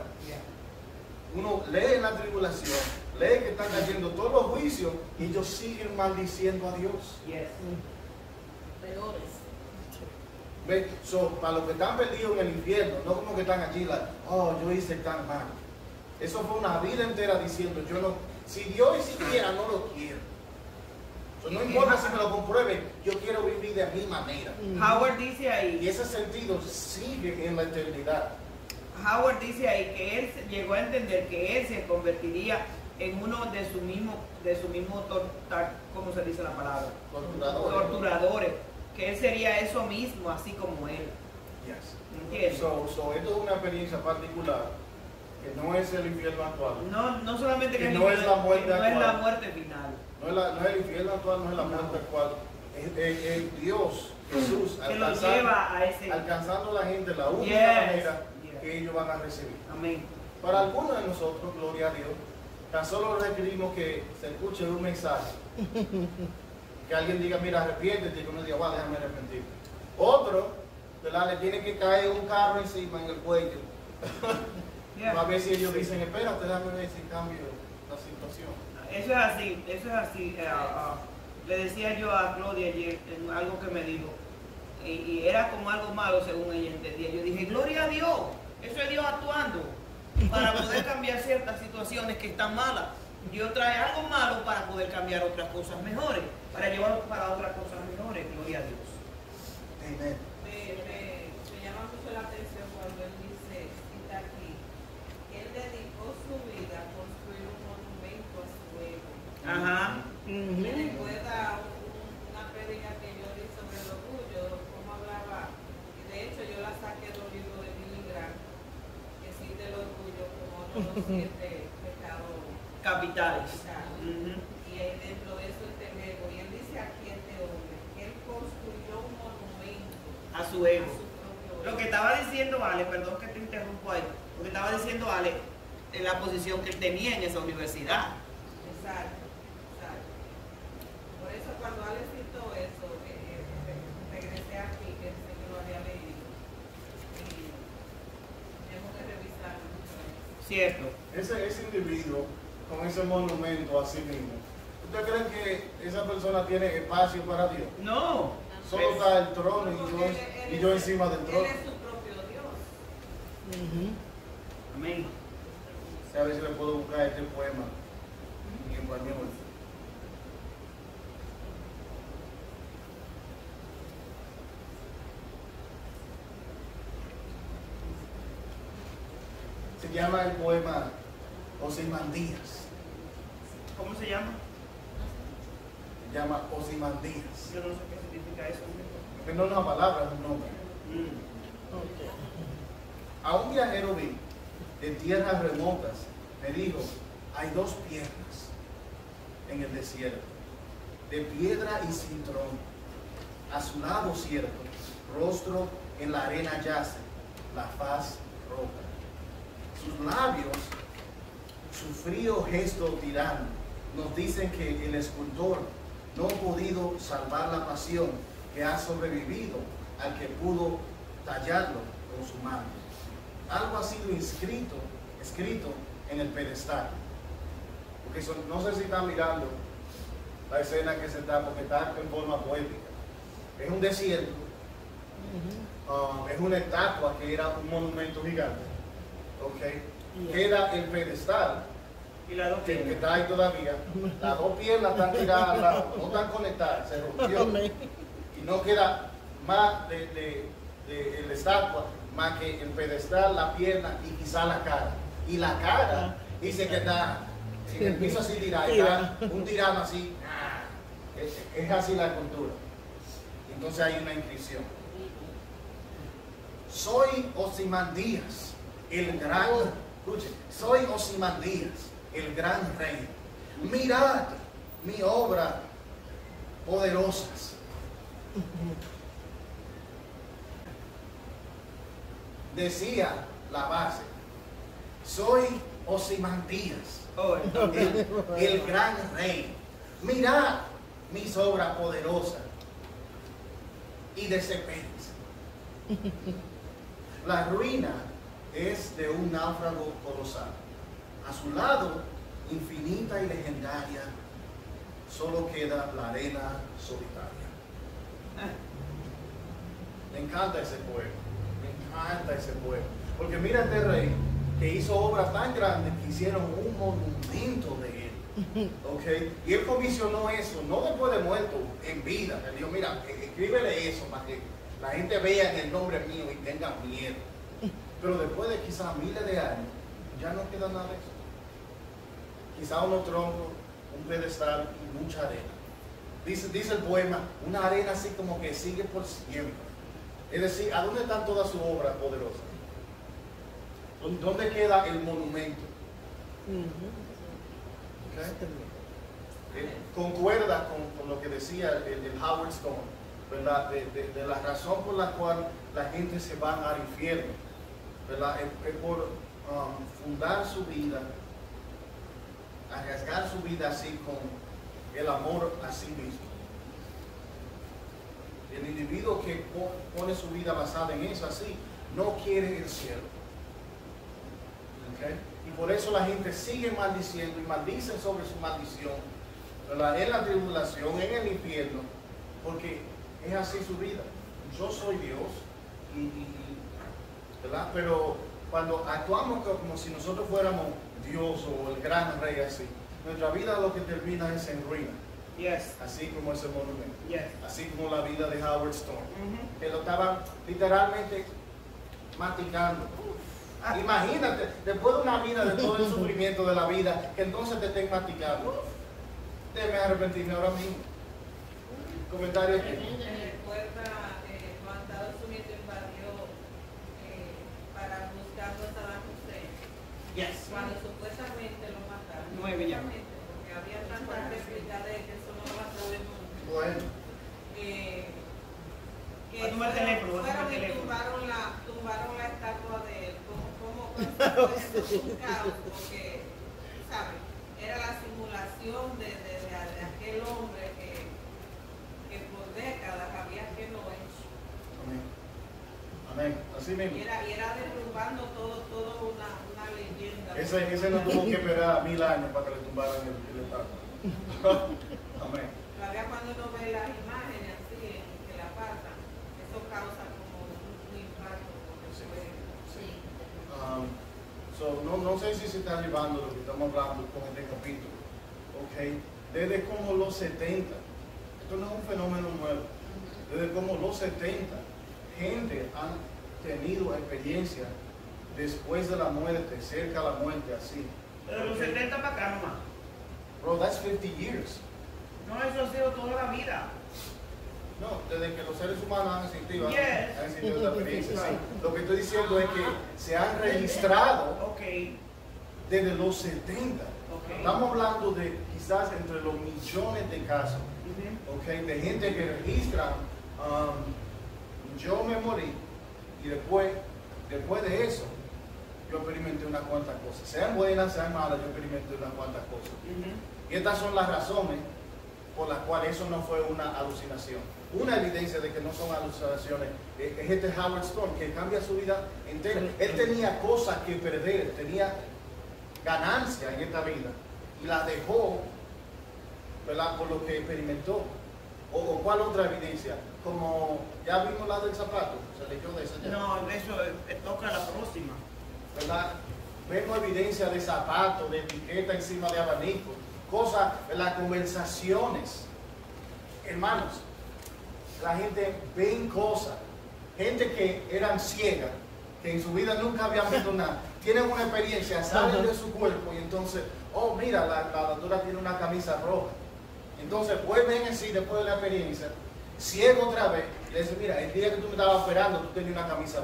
Uno lee en la tribulación, lee que están cayendo todos los juicios y ellos siguen maldiciendo a Dios. Yes. Peores. ¿Ves? So, para los que están perdidos en el infierno, no como que están allí, like, oh, yo hice tan mal. Eso fue una vida entera diciendo, yo no, si Dios siquiera no lo quiero. So, no importa si me lo compruebe, yo quiero vivir de mi manera. Howard dice ahí, Y ese sentido sigue en la eternidad. Howard dice ahí que él se- llegó a entender que él se convertiría en uno de su mismo, de su mismo tor- tar- ¿cómo se dice la palabra? Torturadores. Torturadores. Que él sería eso mismo, así como él. Yes. ¿Entiendes? So, so, esto es una experiencia particular que no es el infierno actual. No, no solamente que, Que el no es infierno- la muerte que no es actual. la muerte final. No es, la- no es el infierno actual, no es la muerte actual. Es, es- es Dios, Jesús, Que lo alcanzando, lleva a ese. alcanzando a la gente la única Yes. manera Yes. que ellos van a recibir. Amén. Para algunos de nosotros, gloria a Dios, tan solo requerimos que se escuche un mensaje. Que alguien diga, mira, arrepiéntete, y que uno diga, va, déjame arrepentir. Otro, ¿verdad? Le tiene que caer un carro encima en el cuello. Yeah. A ver si ellos dicen, espérate, déjame ver si cambio la situación. Eso es así, eso es así. Eh, ah, le decía yo a Claudia ayer en algo que me dijo, y, y era como algo malo según ella entendía. Yo dije, gloria a Dios, eso es Dios actuando para poder cambiar ciertas situaciones que están malas. Dios trae algo malo para poder cambiar otras cosas mejores, para llevarlo para otras cosas mejores, gloria a Dios. Amén. Me, me, me llama mucho la atención cuando él dice, cita aquí, que él dedicó su vida a construir un monumento a su ego. Ajá. Me recuerda un- una prédica que yo di sobre el orgullo, cómo hablaba, y el orgullo como uno de los siete pecados Capitales. capitales. Ujú. Y ahí dentro de eso está el ego. Y él dice aquí este hombre que él construyó un monumento A su a ego. su propio ego. Lo que estaba diciendo Ale, perdón que te interrumpo ahí, lo que estaba diciendo Ale, en la posición que él tenía en esa universidad. Exacto, exacto. Por eso cuando Ale citó eso, eh, eh, regresé aquí, que sé que lo había leído. Y tenemos que revisarlo mucho eso. Cierto. Ese, ese individuo con ese monumento a sí mismo, ¿usted cree que esa persona tiene espacio para Dios? No. Solo está el trono y Porque yo, él- él y es- yo encima del trono. Él es su propio Dios. Amén. A ver si le puedo buscar este poema en español. Se llama el poema Osimandías. ¿Cómo se llama? Se llama Osimandías. Yo no sé qué significa eso. Que no es una palabra, es un nombre. Mm. A un viajero vi de tierras remotas, me dijo, hay dos piernas en el desierto, de piedra y sin trono. A su lado cierto, rostro en la arena yace, la faz rota. Sus labios, su frío gesto tirano, nos dicen que el escultor no ha podido salvar la pasión que ha sobrevivido al que pudo tallarlo con su mano. Algo ha sido inscrito, escrito en el pedestal. Porque son, no sé si están mirando la escena que se está, porque está en forma poética. Es un desierto, uh, es una estatua que era un monumento gigante. Okay. Queda el pedestal, Y la dos que, que piernas. está ahí todavía. Las dos piernas están tiradas al lado, no están conectadas, se rompió. Y no queda más de, de, de, de la estatua, más que el pedestal, la pierna y quizá la cara. Y la cara dice que está en el piso así tirada, está un tirano así. Es, es así la escultura. Entonces hay una inscripción. Soy Osimandías, el gran, escuche, soy Osimandías, el gran rey. Mirad mi obra poderosas. Decía la base, soy Osimandías, Oh, el, el gran rey. Mirad mis obras poderosas y desespérense. La ruina es de un náufrago colosal. A su lado, infinita y legendaria, solo queda la arena solitaria. Me encanta ese poema, me encanta ese poema. Porque mira este rey que hizo obras tan grandes que hicieron un monumento de él. ¿Okay? Y él comisionó eso, no después de muerto, en vida. Él dijo, mira, escríbele eso para que la gente vea en el nombre mío y tenga miedo. Pero después de quizás miles de años, ya no queda nada de eso. Quizás unos troncos, un pedestal y mucha arena. Dice, dice el poema, una arena así como que sigue por siempre. Es decir, ¿a dónde están todas sus obras poderosas? ¿Dónde queda el monumento? ¿Okay? Eh, concuerda con, con lo que decía el, el Howard Stone, ¿verdad? De, de, de la razón por la cual la gente se va al infierno, ¿verdad? Es, es por um, fundar su vida, arriesgar su vida así con el amor a sí mismo. El individuo que pone su vida basada en eso así, no quiere el cielo. ¿Okay? Y por eso la gente sigue maldiciendo y maldicen sobre su maldición, ¿verdad? En la tribulación, en el infierno, porque es así su vida. Yo soy Dios, y, y, ¿verdad? Pero cuando actuamos como si nosotros fuéramos Dios o el gran rey así, nuestra vida lo que termina es en ruina. Yes. Así como ese monumento. Yes. Así como la vida de Howard Stone, Ujú. que lo estaban literalmente masticando. Ah, imagínate, después de una vida, de todo el sufrimiento de la vida, que entonces te estén masticando. Déjeme arrepentirme ahora mismo. Comentario aquí. Me recuerda eh, cuando Estados Unidos invadió eh, para buscar a Saddam Hussein. Yes. Cuando supuestamente lo mataron. Nueve ya. Supuestamente, porque había tantas réplicas de que eso no lo va a saber mucho. Bueno, Eh, que Va a tomar fueron- teléfono, va a tomar fueron y teléfono. tumbaron la, tumbaron la estatua de él. ¿Cómo, cómo consiguió eso? Un caos, porque, ¿sabes? Era la simulación de, de, de, de aquel hombre que, que por décadas había que no hecho. amén. Amén. Así mismo. Y era, y era derrumbando todo, todo una, una leyenda. Ese, ese no tuvo que esperar mil años para que le tumbaran el, el estatua. Amén. Todavía cuando uno ve las imágenes así en, que la pasan, eso causa como un, un impacto. Porque Sí. fue- Sí. Um, so, no, no sé si se está llevando lo que estamos hablando con este capítulo. Okay. Desde como los setenta, esto no es un fenómeno nuevo. Desde como los setenta, gente han tenido experiencia después de la muerte, cerca de la muerte, así. Pero los Okay. setenta para acá nomás. Bro, that's fifty years. No, eso ha sido toda la vida. No, desde que los seres humanos han existido, han- Yes. han existido esta experiencia. Sí. Lo que estoy diciendo es que se han registrado Ok, desde los setenta. ok. Estamos hablando de quizás entre los millones de casos, Ujú. okay, de gente que registra, um, yo me morí y después, después de eso, yo experimenté unas cuantas cosas. Sean buenas, sean malas, yo experimenté unas cuantas cosas. Ujú. Y estas son las razones por las cuales eso no fue una alucinación. Una evidencia de que no son alucinaciones eh, es este Howard Stern, que cambia su vida entera. Él tenía cosas que perder, tenía ganancia en esta vida y la dejó, ¿verdad?, por lo que experimentó. O, o cuál otra evidencia, como ya vimos la del zapato, se leyó de esa ya. No, eso eh, toca la próxima. ¿Verdad? Vemos evidencia de zapatos, de etiqueta encima de abanico, cosas, las conversaciones. Hermanos, la gente ve cosas, gente que eran ciegas, que en su vida nunca habían visto nada, tienen una experiencia, salen de su cuerpo y entonces, oh mira, la, la doctora tiene una camisa roja. Entonces vuelven así después de la experiencia, ciego otra vez, y le dicen, mira, el día que tú me estabas operando, tú tenías una camisa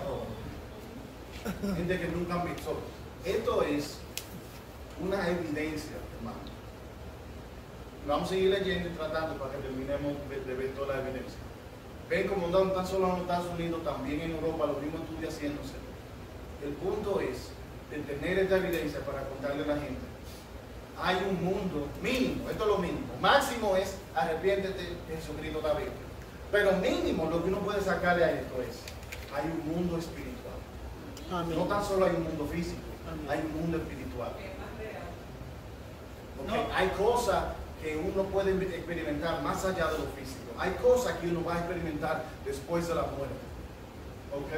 roja. Gente que nunca han visto. Esto es una evidencia, hermano. Vamos a seguir leyendo y tratando para que terminemos de, de ver toda la evidencia. Ven como no tan solo en los Estados Unidos, también en Europa, los mismos estudios haciéndose. El punto es de tener esta evidencia para contarle a la gente. Hay un mundo mínimo, esto es lo mínimo. Máximo es arrepiéntete, que Jesucristo está vivo. Pero mínimo lo que uno puede sacarle a esto es, hay un mundo espiritual. Amén. No tan solo hay un mundo físico, Amén. hay un mundo espiritual. que es más real. ¿Ok? No. Hay cosas que uno puede experimentar más allá de lo físico. Hay cosas que uno va a experimentar después de la muerte. ¿Ok?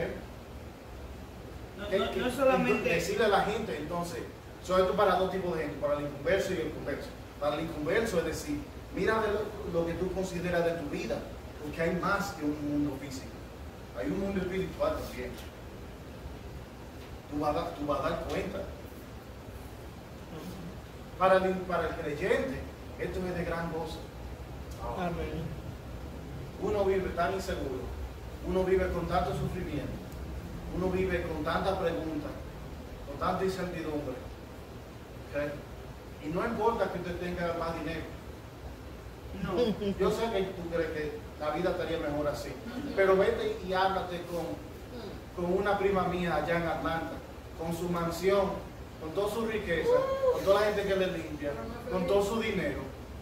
No, Que- no, que- no es solamente. Decirle a la gente, entonces, so esto para dos tipos de gente, para el inconverso y el converso. Para el inconverso es decir, mira de lo, lo que tú consideras de tu vida, porque hay más que un mundo físico. Hay un mundo espiritual también. Tú vas a dar, tú vas a dar cuenta. Para el, para el creyente, esto es de gran gozo. Amén. Uno vive tan inseguro, uno vive con tanto sufrimiento, uno vive con tantas preguntas, con tanta incertidumbre. ¿Ok? Y no importa que usted tenga más dinero. No. Yo sé que tú crees que la vida estaría mejor así, pero vete y háblate con, con una prima mía allá en Atlanta, con su mansión, con toda su riqueza, con toda la gente que le limpia, con todo su dinero.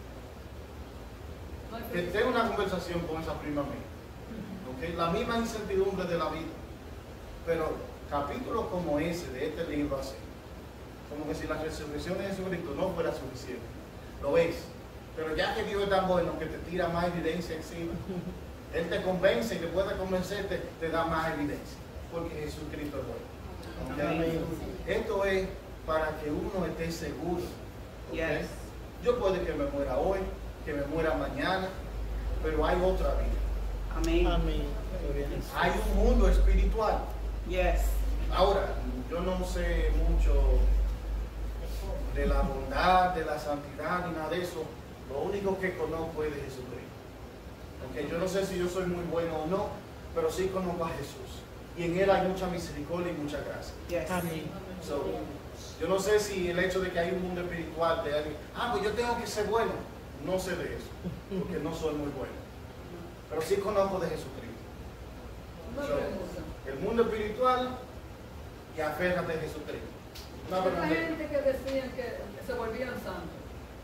Que tenga una conversación con esa prima mía. ¿Ok? La misma incertidumbre de la vida. Pero capítulos como ese de este libro así, como que si la resurrección de Jesucristo no fuera suficiente. Lo ves. Pero ya que Dios es tan bueno que te tira más evidencia encima, Él te convence y después de convencerte te da más evidencia. Porque Jesucristo es bueno. ¿Ok? Amén. Esto es para que uno esté seguro. ¿Ok? Yes. Yo puede que me muera hoy, que me muera mañana, pero hay otra vida. Amén. Amén. Gloria a Jesús. Hay un mundo espiritual. Yes. Ahora, yo no sé mucho de la bondad, de la santidad, ni nada de eso. Lo único que conozco es de Jesucristo. Okay, yo no sé si yo soy muy bueno o no, pero sí conozco a Jesús. Y en Él hay mucha misericordia y mucha gracia. Yes. Amén. So, Yo no sé si el hecho de que hay un mundo espiritual de alguien, ah, pues yo tengo que ser bueno. No sé de eso, porque no soy muy bueno. Pero sí conozco de Jesucristo. Una So, pregunta. el mundo espiritual y aférrate a Jesucristo. Una Hay pregunta. gente que decían que se volvían santos.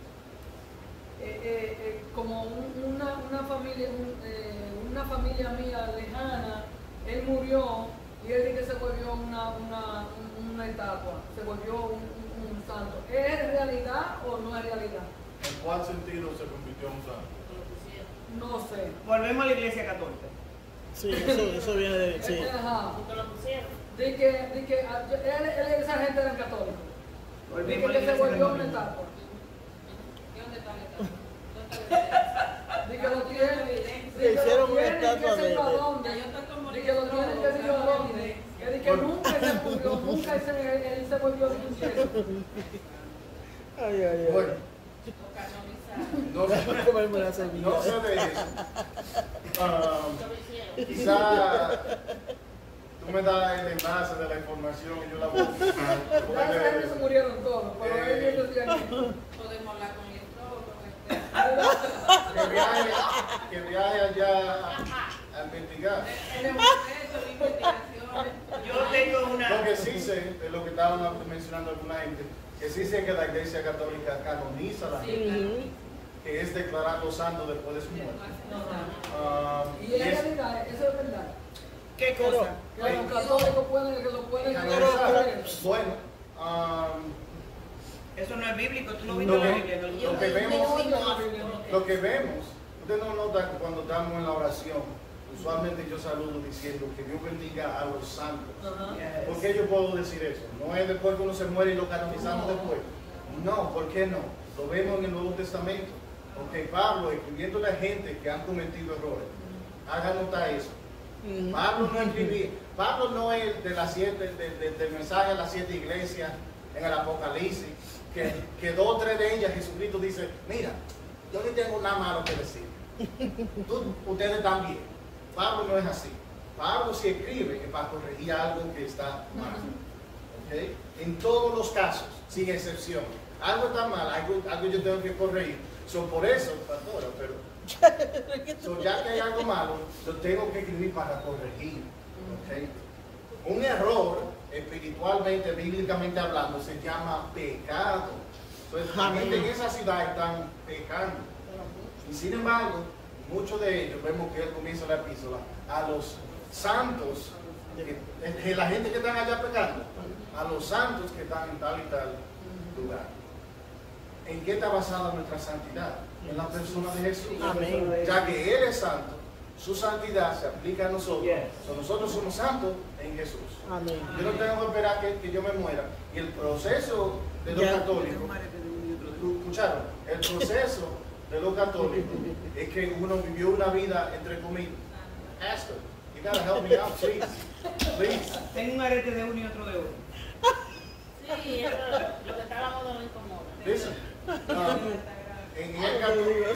Eh, eh, eh, como un- una, una familia un- eh, una familia mía lejana, él murió y él dice que se volvió una, una, una estatua, se volvió un, un- un santo. ¿Es realidad o no es realidad? ¿En cuál sentido se convirtió en un santo? No sé. Volvemos a la iglesia católica. Sí, eso, eso viene de. Sí. Eh, Ajá. Porque lo pusieron. De que, de que ah, yo- él, él, esa gente era católica. De Volvemos que, a la que se iglesia volvió una católica. estatua. ¿Y dónde está la estatua? ¿Dónde está la evidencia? De que lo tienen, de Le que lo hicieron una tienen, estatua que se de- yo a de- dónde. Ya yo estoy como De que lo tienen que se yo a dónde. Que de que nunca se murió, nunca se, él se volvió de un cielo. Ay, ay, ay. Bueno, Lo canonizaron. no sé, Comerme la semilla. no sé de eso. Ah, Lo hicieron. quizá tú me das el enlace de la información y yo la busco. Ya esa gente se murieron todos, pero Eh. ellos decían que. Podemos hablar con el todo, con este. Que viaje, que viaje allá a investigar. Tenemos esto, investigaciones. Yo tengo una. Lo que sí sé, de lo que estaban mencionando alguna gente, que sí sé que la Iglesia Católica canoniza a la Sí, gente, claro. que es declarado santo después de su muerte. Ah, Y y es es realidad, eso es verdad. ¿Qué cosa? Que los católicos pueden, que lo pueden canonizar. creer. Bueno, ah, Eso no es bíblico, tú no viste No. la Biblia en algún Yo Lo que momento? vemos- me digo más. lo que vemos, usted no nota que cuando estamos en la oración, usualmente yo saludo diciendo que Dios bendiga a los santos. Ajá. Yes. ¿Por qué yo puedo decir eso? No es después que uno se muere y lo canonizamos No. después. No, ¿por qué no? Lo vemos en el Nuevo Testamento. Porque Pablo, escribiendo a la gente que han cometido errores, haga notar eso. Ujú. Pablo no escribía, Pablo no es de las siete, de- de- del mensaje a las siete iglesias en el Apocalipsis, que, que dos o tres de ellas Jesucristo dice, mira, yo no tengo nada malo que decir. Tú- ustedes también. Pablo no es así. Pablo sí escribe que para corregir algo que está mal. ¿Ok? En todos los casos, sin excepción. Algo está mal, algo, algo yo tengo que corregir. So, por eso, pastora, pero so, ya que hay algo malo, lo tengo que escribir para corregir. ¿Ok? Un error, espiritualmente, bíblicamente hablando, se llama pecado. Entonces, la gente en esa ciudad están pecando. Y sin embargo, muchos de ellos, vemos que él comienza la epístola, a los santos, que, que la gente que están allá pecando, a los santos que están en tal y tal lugar. ¿En qué está basada nuestra santidad? En la persona de Jesús. Amén. Ya que Él es santo, su santidad se aplica a nosotros. Yes. So, nosotros somos santos en Jesús. Amén. Yo no tengo que esperar que, que yo me muera. Y el proceso de los Ya. católicos, escucharon, el proceso de los católicos es que uno vivió una vida entre comillas. Pastor, you gotta help me out, please. Please. Tengo un arete de uno y otro de otro. Sí, eso, lo que está la moda no incomoda. Listen, um, en, el catolicismo,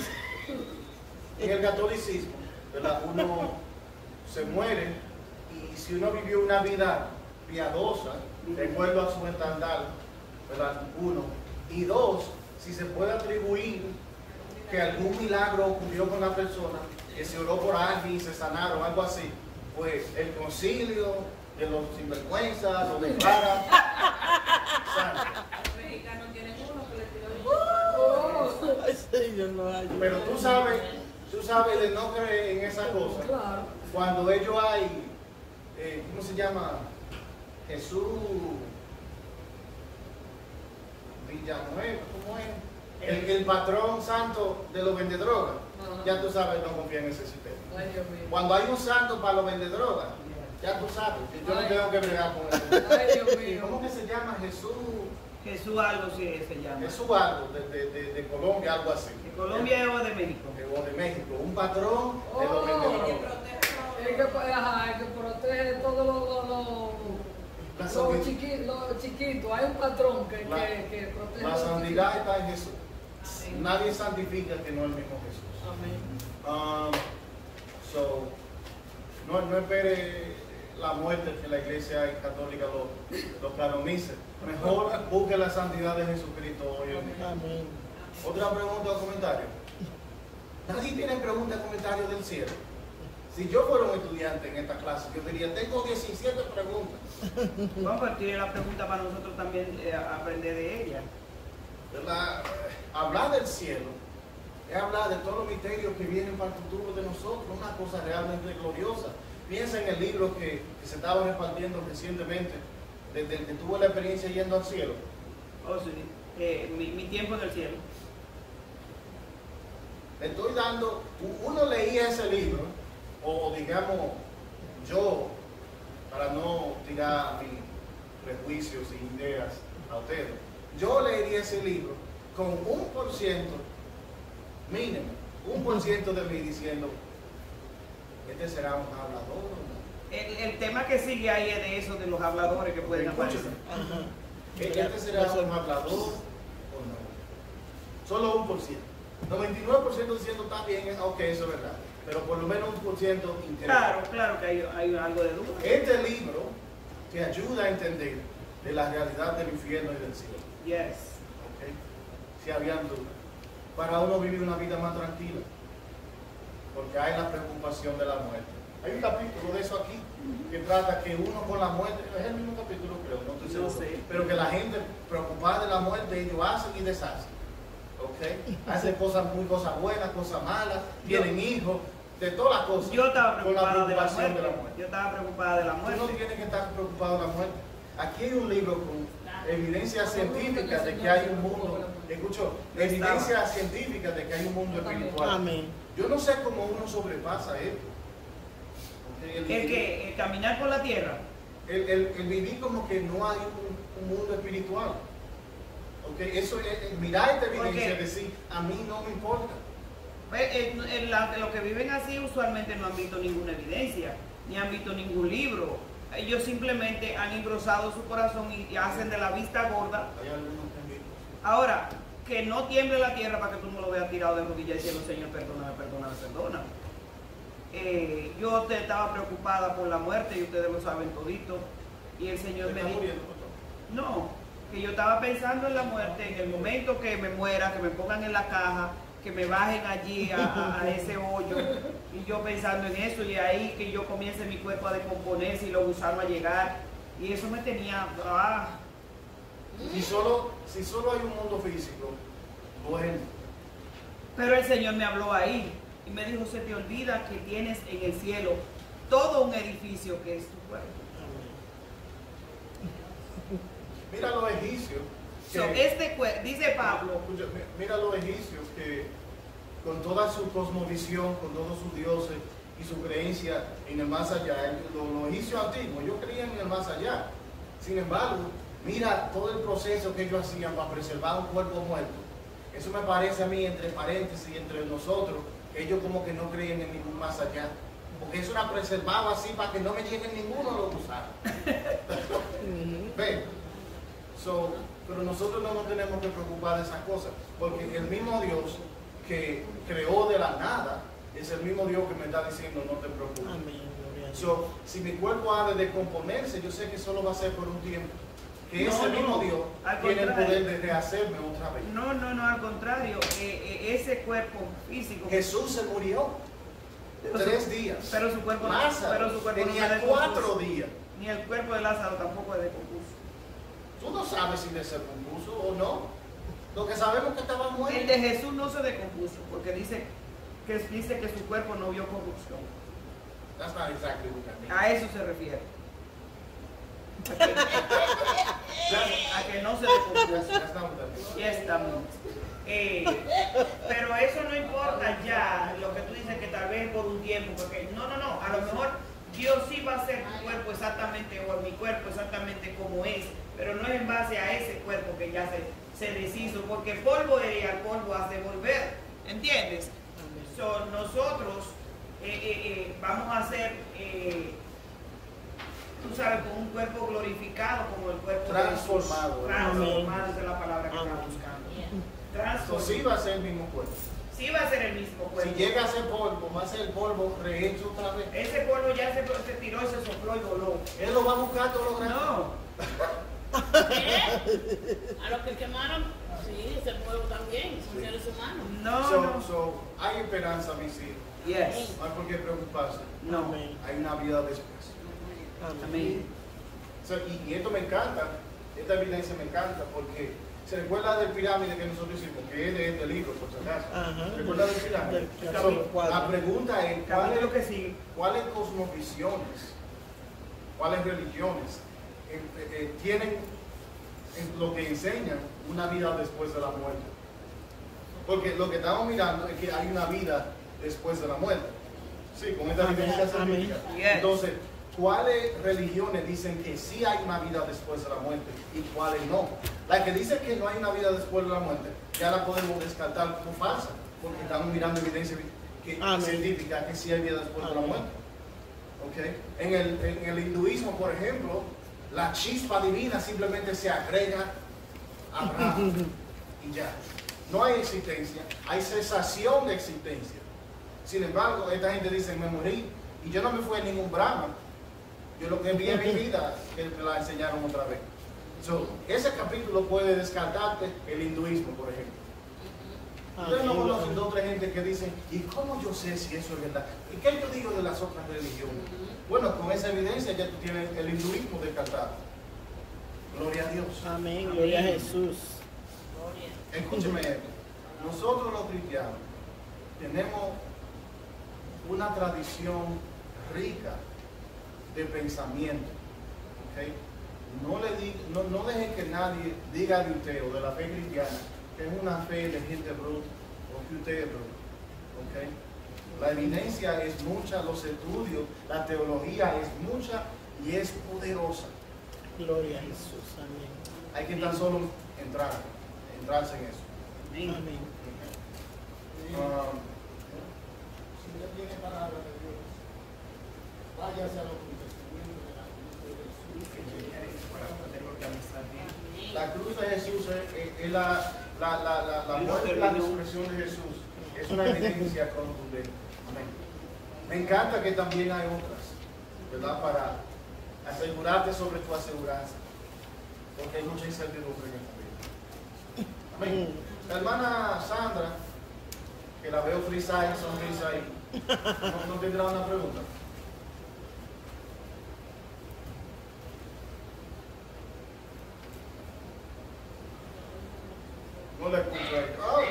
en el catolicismo, ¿verdad? Uno se muere y si uno vivió una vida piadosa, de acuerdo a su estándar, ¿verdad? Uno. Y dos, si se puede atribuir que algún milagro ocurrió con la persona, que se oró por alguien y se sanaron, algo así, pues el concilio de los sinvergüenzas lo declara santo. Los mexicanos tienen uno que les tiró Oh, Ay, Señor, no hay. Pero tú sabes, tú sabes de no creer en esa cosa. claro. Cuando ellos hay, eh, ¿cómo se llama? Jesús Villanueva, ¿cómo es? El, el patrón santo de los vendedrogas. Ajá. Ya tú sabes, no confía en ese sistema. Ay, Dios mío. Cuando hay un santo para los vendedrogas, ya tú sabes, que yo no Ay. tengo que bregar con eso. Ay, Dios mío. ¿Cómo que se llama? Jesús, Jesús algo sí se llama. Jesús algo, de, de, de, de Colombia, algo así. ¿De Colombia o de México? O de México, un patrón de los Oh. que vendedrogas. protege El que, ajá, el que protege todos los, los, La los, santidad- los chiqui- los chiquitos. Hay un patrón que, La- que, que protege La los santidad chiquitos. está en Jesús. Nadie santifica que no es el mismo Jesús. Amén. Um, so, no, no espere la muerte que la iglesia católica lo, lo canonice. Mejor busque la santidad de Jesucristo hoy en día. Amén. Otra pregunta o comentario. Nadie tiene pregunta o comentario del cielo. Si yo fuera un estudiante en esta clase, yo diría, tengo diecisiete preguntas. Bueno, pues tiene la pregunta para nosotros también eh, aprender de ella. La- hablar del cielo es hablar de todos los misterios que vienen para el futuro de nosotros, una cosa realmente gloriosa. Piensa en el libro que, que se estaba repartiendo recientemente, desde el que tuvo la experiencia yendo al cielo. Oh, sí, eh, mi, mi tiempo en el cielo. Le estoy dando, uno leía ese libro, o digamos, yo, para no tirar mis prejuicios e ideas a ustedes, yo leería ese libro con un por ciento mínimo, un por ciento de mí diciendo, este será un hablador o no. El, el tema que sigue ahí es de eso, de los habladores que pueden aparecer. Escúcheme, este será un hablador o no. Solo un por ciento. noventa y nueve por ciento diciendo está bien, ok, eso es verdad. Pero por lo menos un por ciento interesa. Claro, claro que hay, hay algo de duda. Este libro te ayuda a entender de la realidad del infierno y del cielo. Yes. ¿Ok? Si habían dudas. Para uno vivir una vida más tranquila. Porque hay la preocupación de la muerte. Hay un capítulo de eso aquí que trata que uno con la muerte, es el mismo capítulo creo, no estoy seguro, No sé. pero que la gente preocupada de la muerte, ellos hacen y deshacen. ¿Ok? Hacen cosas muy cosas buenas, cosas malas, tienen hijos, de todas las cosas. Yo estaba con la preocupada de la preocupación muerte. de la muerte. Yo estaba preocupada de la Tú no muerte. tienes que estar preocupado de la muerte. Aquí hay un libro con evidencia científica de que hay un mundo, escucho, evidencia científica de que hay un mundo espiritual. Amén. Yo no sé cómo uno sobrepasa esto. Ok, El, El que el caminar por la tierra. el, el- el vivir como que no hay un, un mundo espiritual. Okay, eso es, es mirar esta evidencia y Ok. decir, a mí no me importa. Pues, eh, en la- los que viven así usualmente no han visto ninguna evidencia, ni han visto ningún libro. Ellos simplemente han engrosado su corazón y, y hacen de la vista gorda. Hay algunos que han visto. Ahora, que no tiemble la tierra para que tú no lo veas tirado de rodillas diciendo, Señor, perdóname, perdóname, perdóname. Eh, yo te estaba preocupada por la muerte y ustedes lo saben todito. Y el Señor ¿Se me está dijo, muriendo, pastor? no, que yo estaba pensando en la muerte, en el momento que me muera, que me pongan en la caja, que me bajen allí a, a- a ese hoyo, y yo pensando en eso, y ahí que yo comience mi cuerpo a descomponerse y los gusanos a llegar, y eso me tenía, ah, Si solo, si solo hay un mundo físico, bueno. pero el Señor me habló ahí, y me dijo, se te olvida que tienes en el cielo todo un edificio que es tu cuerpo. Mira los egipcios. que- So, este cuerpo, dice Pablo, Escucha, mi- mira los egipcios que con toda su cosmovisión, con todos sus dioses y su creencia en el más allá, el- los, los egipcios antiguos, ellos creían en el más allá. Sin embargo, mira todo el proceso que ellos hacían para preservar un cuerpo muerto. Eso me parece a mí, entre paréntesis, entre nosotros, que ellos como que no creían en ningún más allá. Porque eso era preservado así para que no me lleguen ninguno a los gusanos. Ve. So, pero nosotros no nos tenemos que preocupar de esas cosas, porque el mismo Dios que creó de la nada es el mismo Dios que me está diciendo no te preocupes. Amén. Gloria a Dios. So, si mi cuerpo ha de descomponerse, yo sé que solo va a ser por un tiempo. Que No, ese no, mismo Dios al tiene el contrario. poder de rehacerme otra vez. no, no, no, al contrario, eh, eh, ese cuerpo físico, Jesús se murió Pero tres su- días. pero su cuerpo, Lázaro pero su cuerpo no tenía se decompuso. cuatro días. Ni el cuerpo de Lázaro tampoco es decompuso. Tú no sabes si se descompuso o no. Lo que sabemos es que estaba muerto. El de Jesús no se decompuso, porque dice que, dice que su cuerpo no vio corrupción. That's not exactly what I mean. A eso se refiere. A que, a que no se That's, decompuso. that's not what I mean. Ya estamos. Eh, pero eso no importa ya, lo que tú dices que tal vez por un tiempo, porque no, no, no, a lo mejor Dios sí va a hacer tu cuerpo exactamente, o mi cuerpo exactamente como es, pero no es en base a ese cuerpo que ya se, se deshizo, porque polvo es y al polvo hace volver, ¿entiendes? So, nosotros eh, eh, eh, vamos a hacer, eh, tú sabes, con un cuerpo glorificado como el cuerpo Transformado. de Jesús. Transformado, esa es la palabra que estaba Amén. buscando. So, Transformado. sí va a ser el mismo cuerpo. Sí va a ser el mismo Si cuerpo. llega a ser polvo, va a ser el polvo rehecho otra vez. Ese polvo ya se, se tiró, se sopló y voló. Él lo va a buscar todo lo grande. No. ¿Qué? A los que quemaron, sí, ese pueblo también, son Sí. seres humanos. No, So, no. so, hay esperanza, mis hijos. Yes. No hay por qué preocuparse. No. Amén. Hay una vida después. Amén. So, y, y esto me encanta, esta evidencia me encanta porque se recuerda del pirámide que nosotros hicimos, que es de este libro, por si acaso. Ajá. ¿Se recuerda del pirámide? Del So, capítulo cuatro. la pregunta es, ¿cuál Capítulo es, que sigue. ¿cuáles cosmovisiones, cuáles religiones eh, eh, tienen en lo que enseñan una vida después de la muerte? Porque lo que estamos mirando es que hay una vida después de la muerte. Sí, con esta Amén, evidencia amén. científica. Yes. Entonces, ¿cuáles religiones dicen que sí hay una vida después de la muerte y cuáles no? La que dice que no hay una vida después de la muerte, ya la podemos descartar como falsa, porque estamos mirando evidencia que, Amén. científica que sí hay vida después de la Amén. muerte. ¿Okay? En, el, en el hinduismo, por ejemplo, la chispa divina simplemente se agrega a Abraham y ya. No hay existencia, hay cesación de existencia. Sin embargo, esta gente dice, me morí y yo no me fui a ningún Brahma. Yo lo que vi en mi vida, que me la enseñaron otra vez. So, ese capítulo puede descartarte el hinduismo, por ejemplo. Ustedes no conocen dos o tres gente que dicen, ¿y cómo yo sé si eso es verdad? ¿Y qué yo digo de las otras religiones? Bueno, con esa evidencia ya tú tienes el hinduismo descartado. Gloria a Dios. Amén, gloria a Jesús. Escúcheme esto. Nosotros los cristianos tenemos una tradición rica de pensamiento. ¿Okay? No, le di, no, no dejen que nadie diga de usted o de la fe cristiana que es una fe de gente bruta o que usted es bruto. ¿Okay? La evidencia es mucha, los estudios, la teología es mucha y es poderosa. Gloria a Jesús. Amén. Hay que tan solo entrar, entrarse en eso. Amén. Amén. Um, Si usted tiene palabra de Dios, váyase a los acontecimientos de la cruz de Jesús. La cruz de Jesús es, es- es la, la, la, la, la muerte y la resurrección de Jesús. Es una evidencia contundente. Amén. Me encanta que también hay otras, ¿verdad? Para asegurarte sobre tu aseguranza. Porque hay mucha incertidumbre en esta vida. Amén. La hermana Sandra, que la veo frisada y sonrisa ahí, ¿no, no tendrá una pregunta? No le escucho ahí. Oh.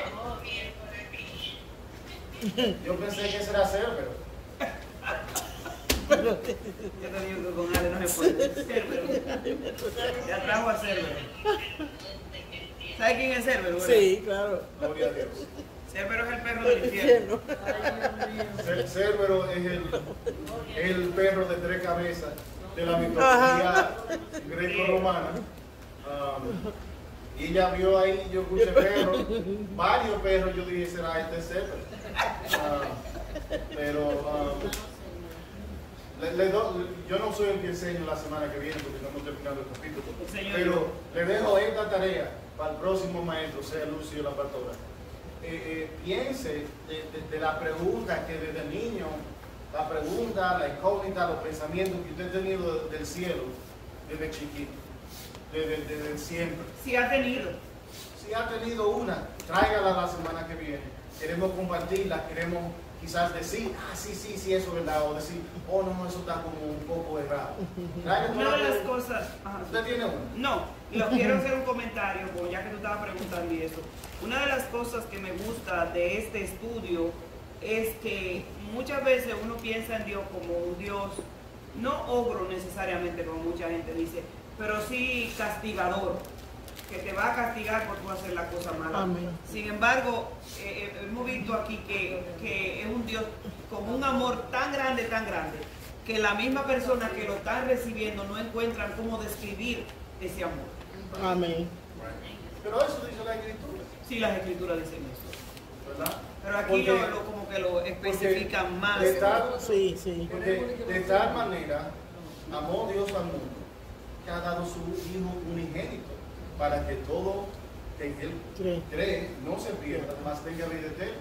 Yo pensé que ese era Cerbero. Yo te digo que con Ale no se puede. Cerbero. Ya trajo a Cerbero. ¿Sabe quién es Cerbero? verdad? Sí, claro. Gloria a Dios. Cerbero es el perro del infierno. Cer- Cerbero es el, el perro de tres cabezas de la mitología greco-romana. Um, y ella vio ahí, yo escuché perros, varios perros, yo dije, será este Cerbero. Um, pero um, le- le do- yo no soy el que enseño la semana que viene porque estamos terminando el capítulo. Señor. Pero le dejo esta tarea para el próximo maestro, sea Lucio la pastora. Eh, eh, piense de, de- de la pregunta que desde niño, la pregunta, la incógnita, los pensamientos que usted ha tenido de- del cielo desde chiquito, desde, desde siempre. Sí ha tenido. Si ha tenido una, tráigala la semana que viene. Queremos compartirla, queremos quizás decir, ah, sí, sí, sí, eso es verdad, o decir, oh, no, eso está como un poco errado. Tráigala Una de la las pregunta. cosas. Ajá. ¿Usted tiene una? No, lo quiero hacer un comentario, pues, ya que tú estabas preguntando y eso. Una de las cosas que me gusta de este estudio es que muchas veces uno piensa en Dios como un Dios, no ogro necesariamente, como mucha gente dice, pero sí castigador, que te va a castigar por tú hacer la cosa mala. Amén. Sin embargo, eh, eh, hemos visto aquí que, que es un Dios con un amor tan grande, tan grande, que la misma persona que lo está recibiendo no encuentran cómo describir ese amor. Amén. Pero eso dice la Escritura, Sí, las escrituras dicen eso. ¿verdad? Pero aquí Porque- lo, lo- como que lo especifican más. De tal, Sí, sí. porque de tal manera amó Dios al mundo que ha dado su Hijo unigénito para que todo que en Él Cree. cree no se pierda, mas tenga vida eterna.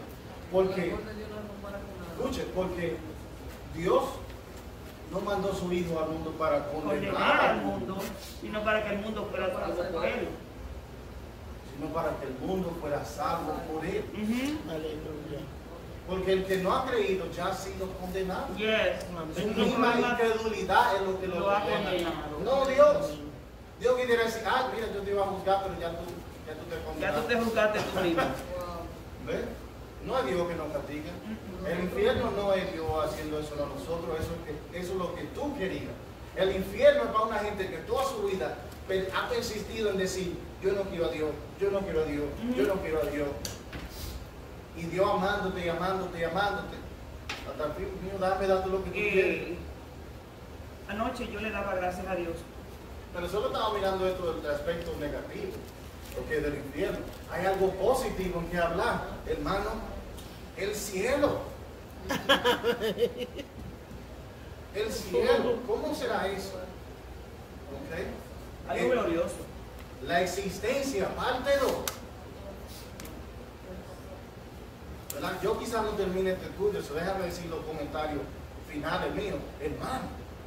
Porque, El amor de Dios no compara con nada. escuche, porque Dios no mandó su Hijo al mundo para condenar Condenar al al mundo, mundo, sino para que el mundo fuera salvo por él. sino para que el mundo fuera salvo por Él. Ujú. Aleluya. Porque el que no ha creído ya ha sido condenado. Yes. Su Su misma problema incredulidad es lo que lo, lo ha condena. condenado. No Dios. Dios quisiera decir, ah, mira, yo te iba a juzgar, pero ya tú, ya tú te Ya condenaste. tú te juzgaste tú mismo. Wow. ¿Ves? No es Dios que nos castiga. El infierno no es Dios haciendo eso a nosotros, eso es, que, eso es lo que tú querías. El infierno es para una gente que toda su vida pe- ha persistido en decir, yo no quiero a Dios, yo no quiero a Dios, yo no quiero a Dios. Y Dios amándote y amándote y amándote. Hasta el fin, mío, dame, date lo que tú quieres. Eh, anoche yo le daba gracias a Dios. Pero solo estaba mirando esto del aspecto negativo, porque del infierno. Hay algo positivo en que hablar, hermano. El cielo. El cielo. ¿Cómo será eso? ¿Ok? Algo Eh, glorioso. La existencia, parte dos. ¿Verdad? Yo quizás no termine este estudio, eso déjame decir los comentarios finales míos. Hermano,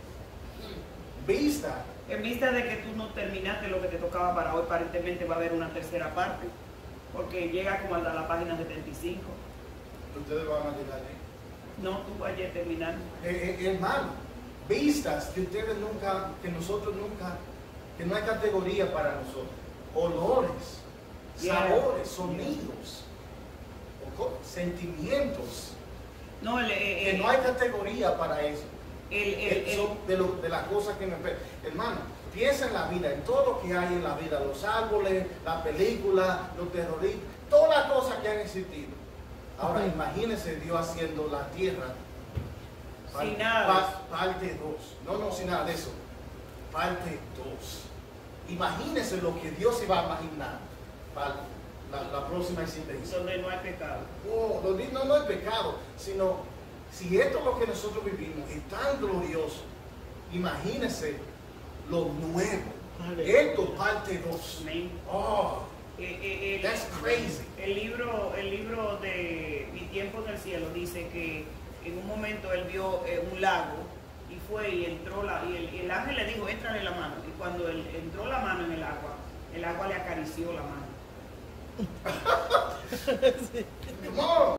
vista. En vista de que tú no terminaste lo que te tocaba para hoy, aparentemente va a haber una tercera parte, porque llega como a la, la página setenta y cinco. Ustedes van a llegar ahí. No, tú vayas a terminar. Eh, eh, hermano, vistas que ustedes nunca, que nosotros nunca, que no hay categoría para nosotros. Olores, Yeah. sabores, sonidos, o co- sentimientos, No, el, el, que el, no hay categoría para eso. el- el- Eh, el- son de, lo- de las cosas que me pe- hermano, piensa en la vida, en todo lo que hay en la vida, los árboles, la película, los terroristas, todas las cosas que han existido. Ahora imagínense Dios haciendo la tierra. Sin nada. pa- parte dos. No, no, sin nada de eso. Parte dos. Imagínense lo que Dios se va a imaginar para la, la próxima existencia. donde no hay pecado. Oh, lo di- no, no es pecado, sino si esto es lo que nosotros vivimos, es tan glorioso, imagínense lo nuevo. Aleluya. Esto parte dos. Amén. Oh, Eh, eh, el, that's crazy. el libro, el libro de Mi tiempo en el cielo dice que en un momento él vio eh, un lago y fue y entró la, y el, el ángel le dijo, éntrale la mano. Y cuando él entró la mano en el agua, el agua le acarició la mano. Come on.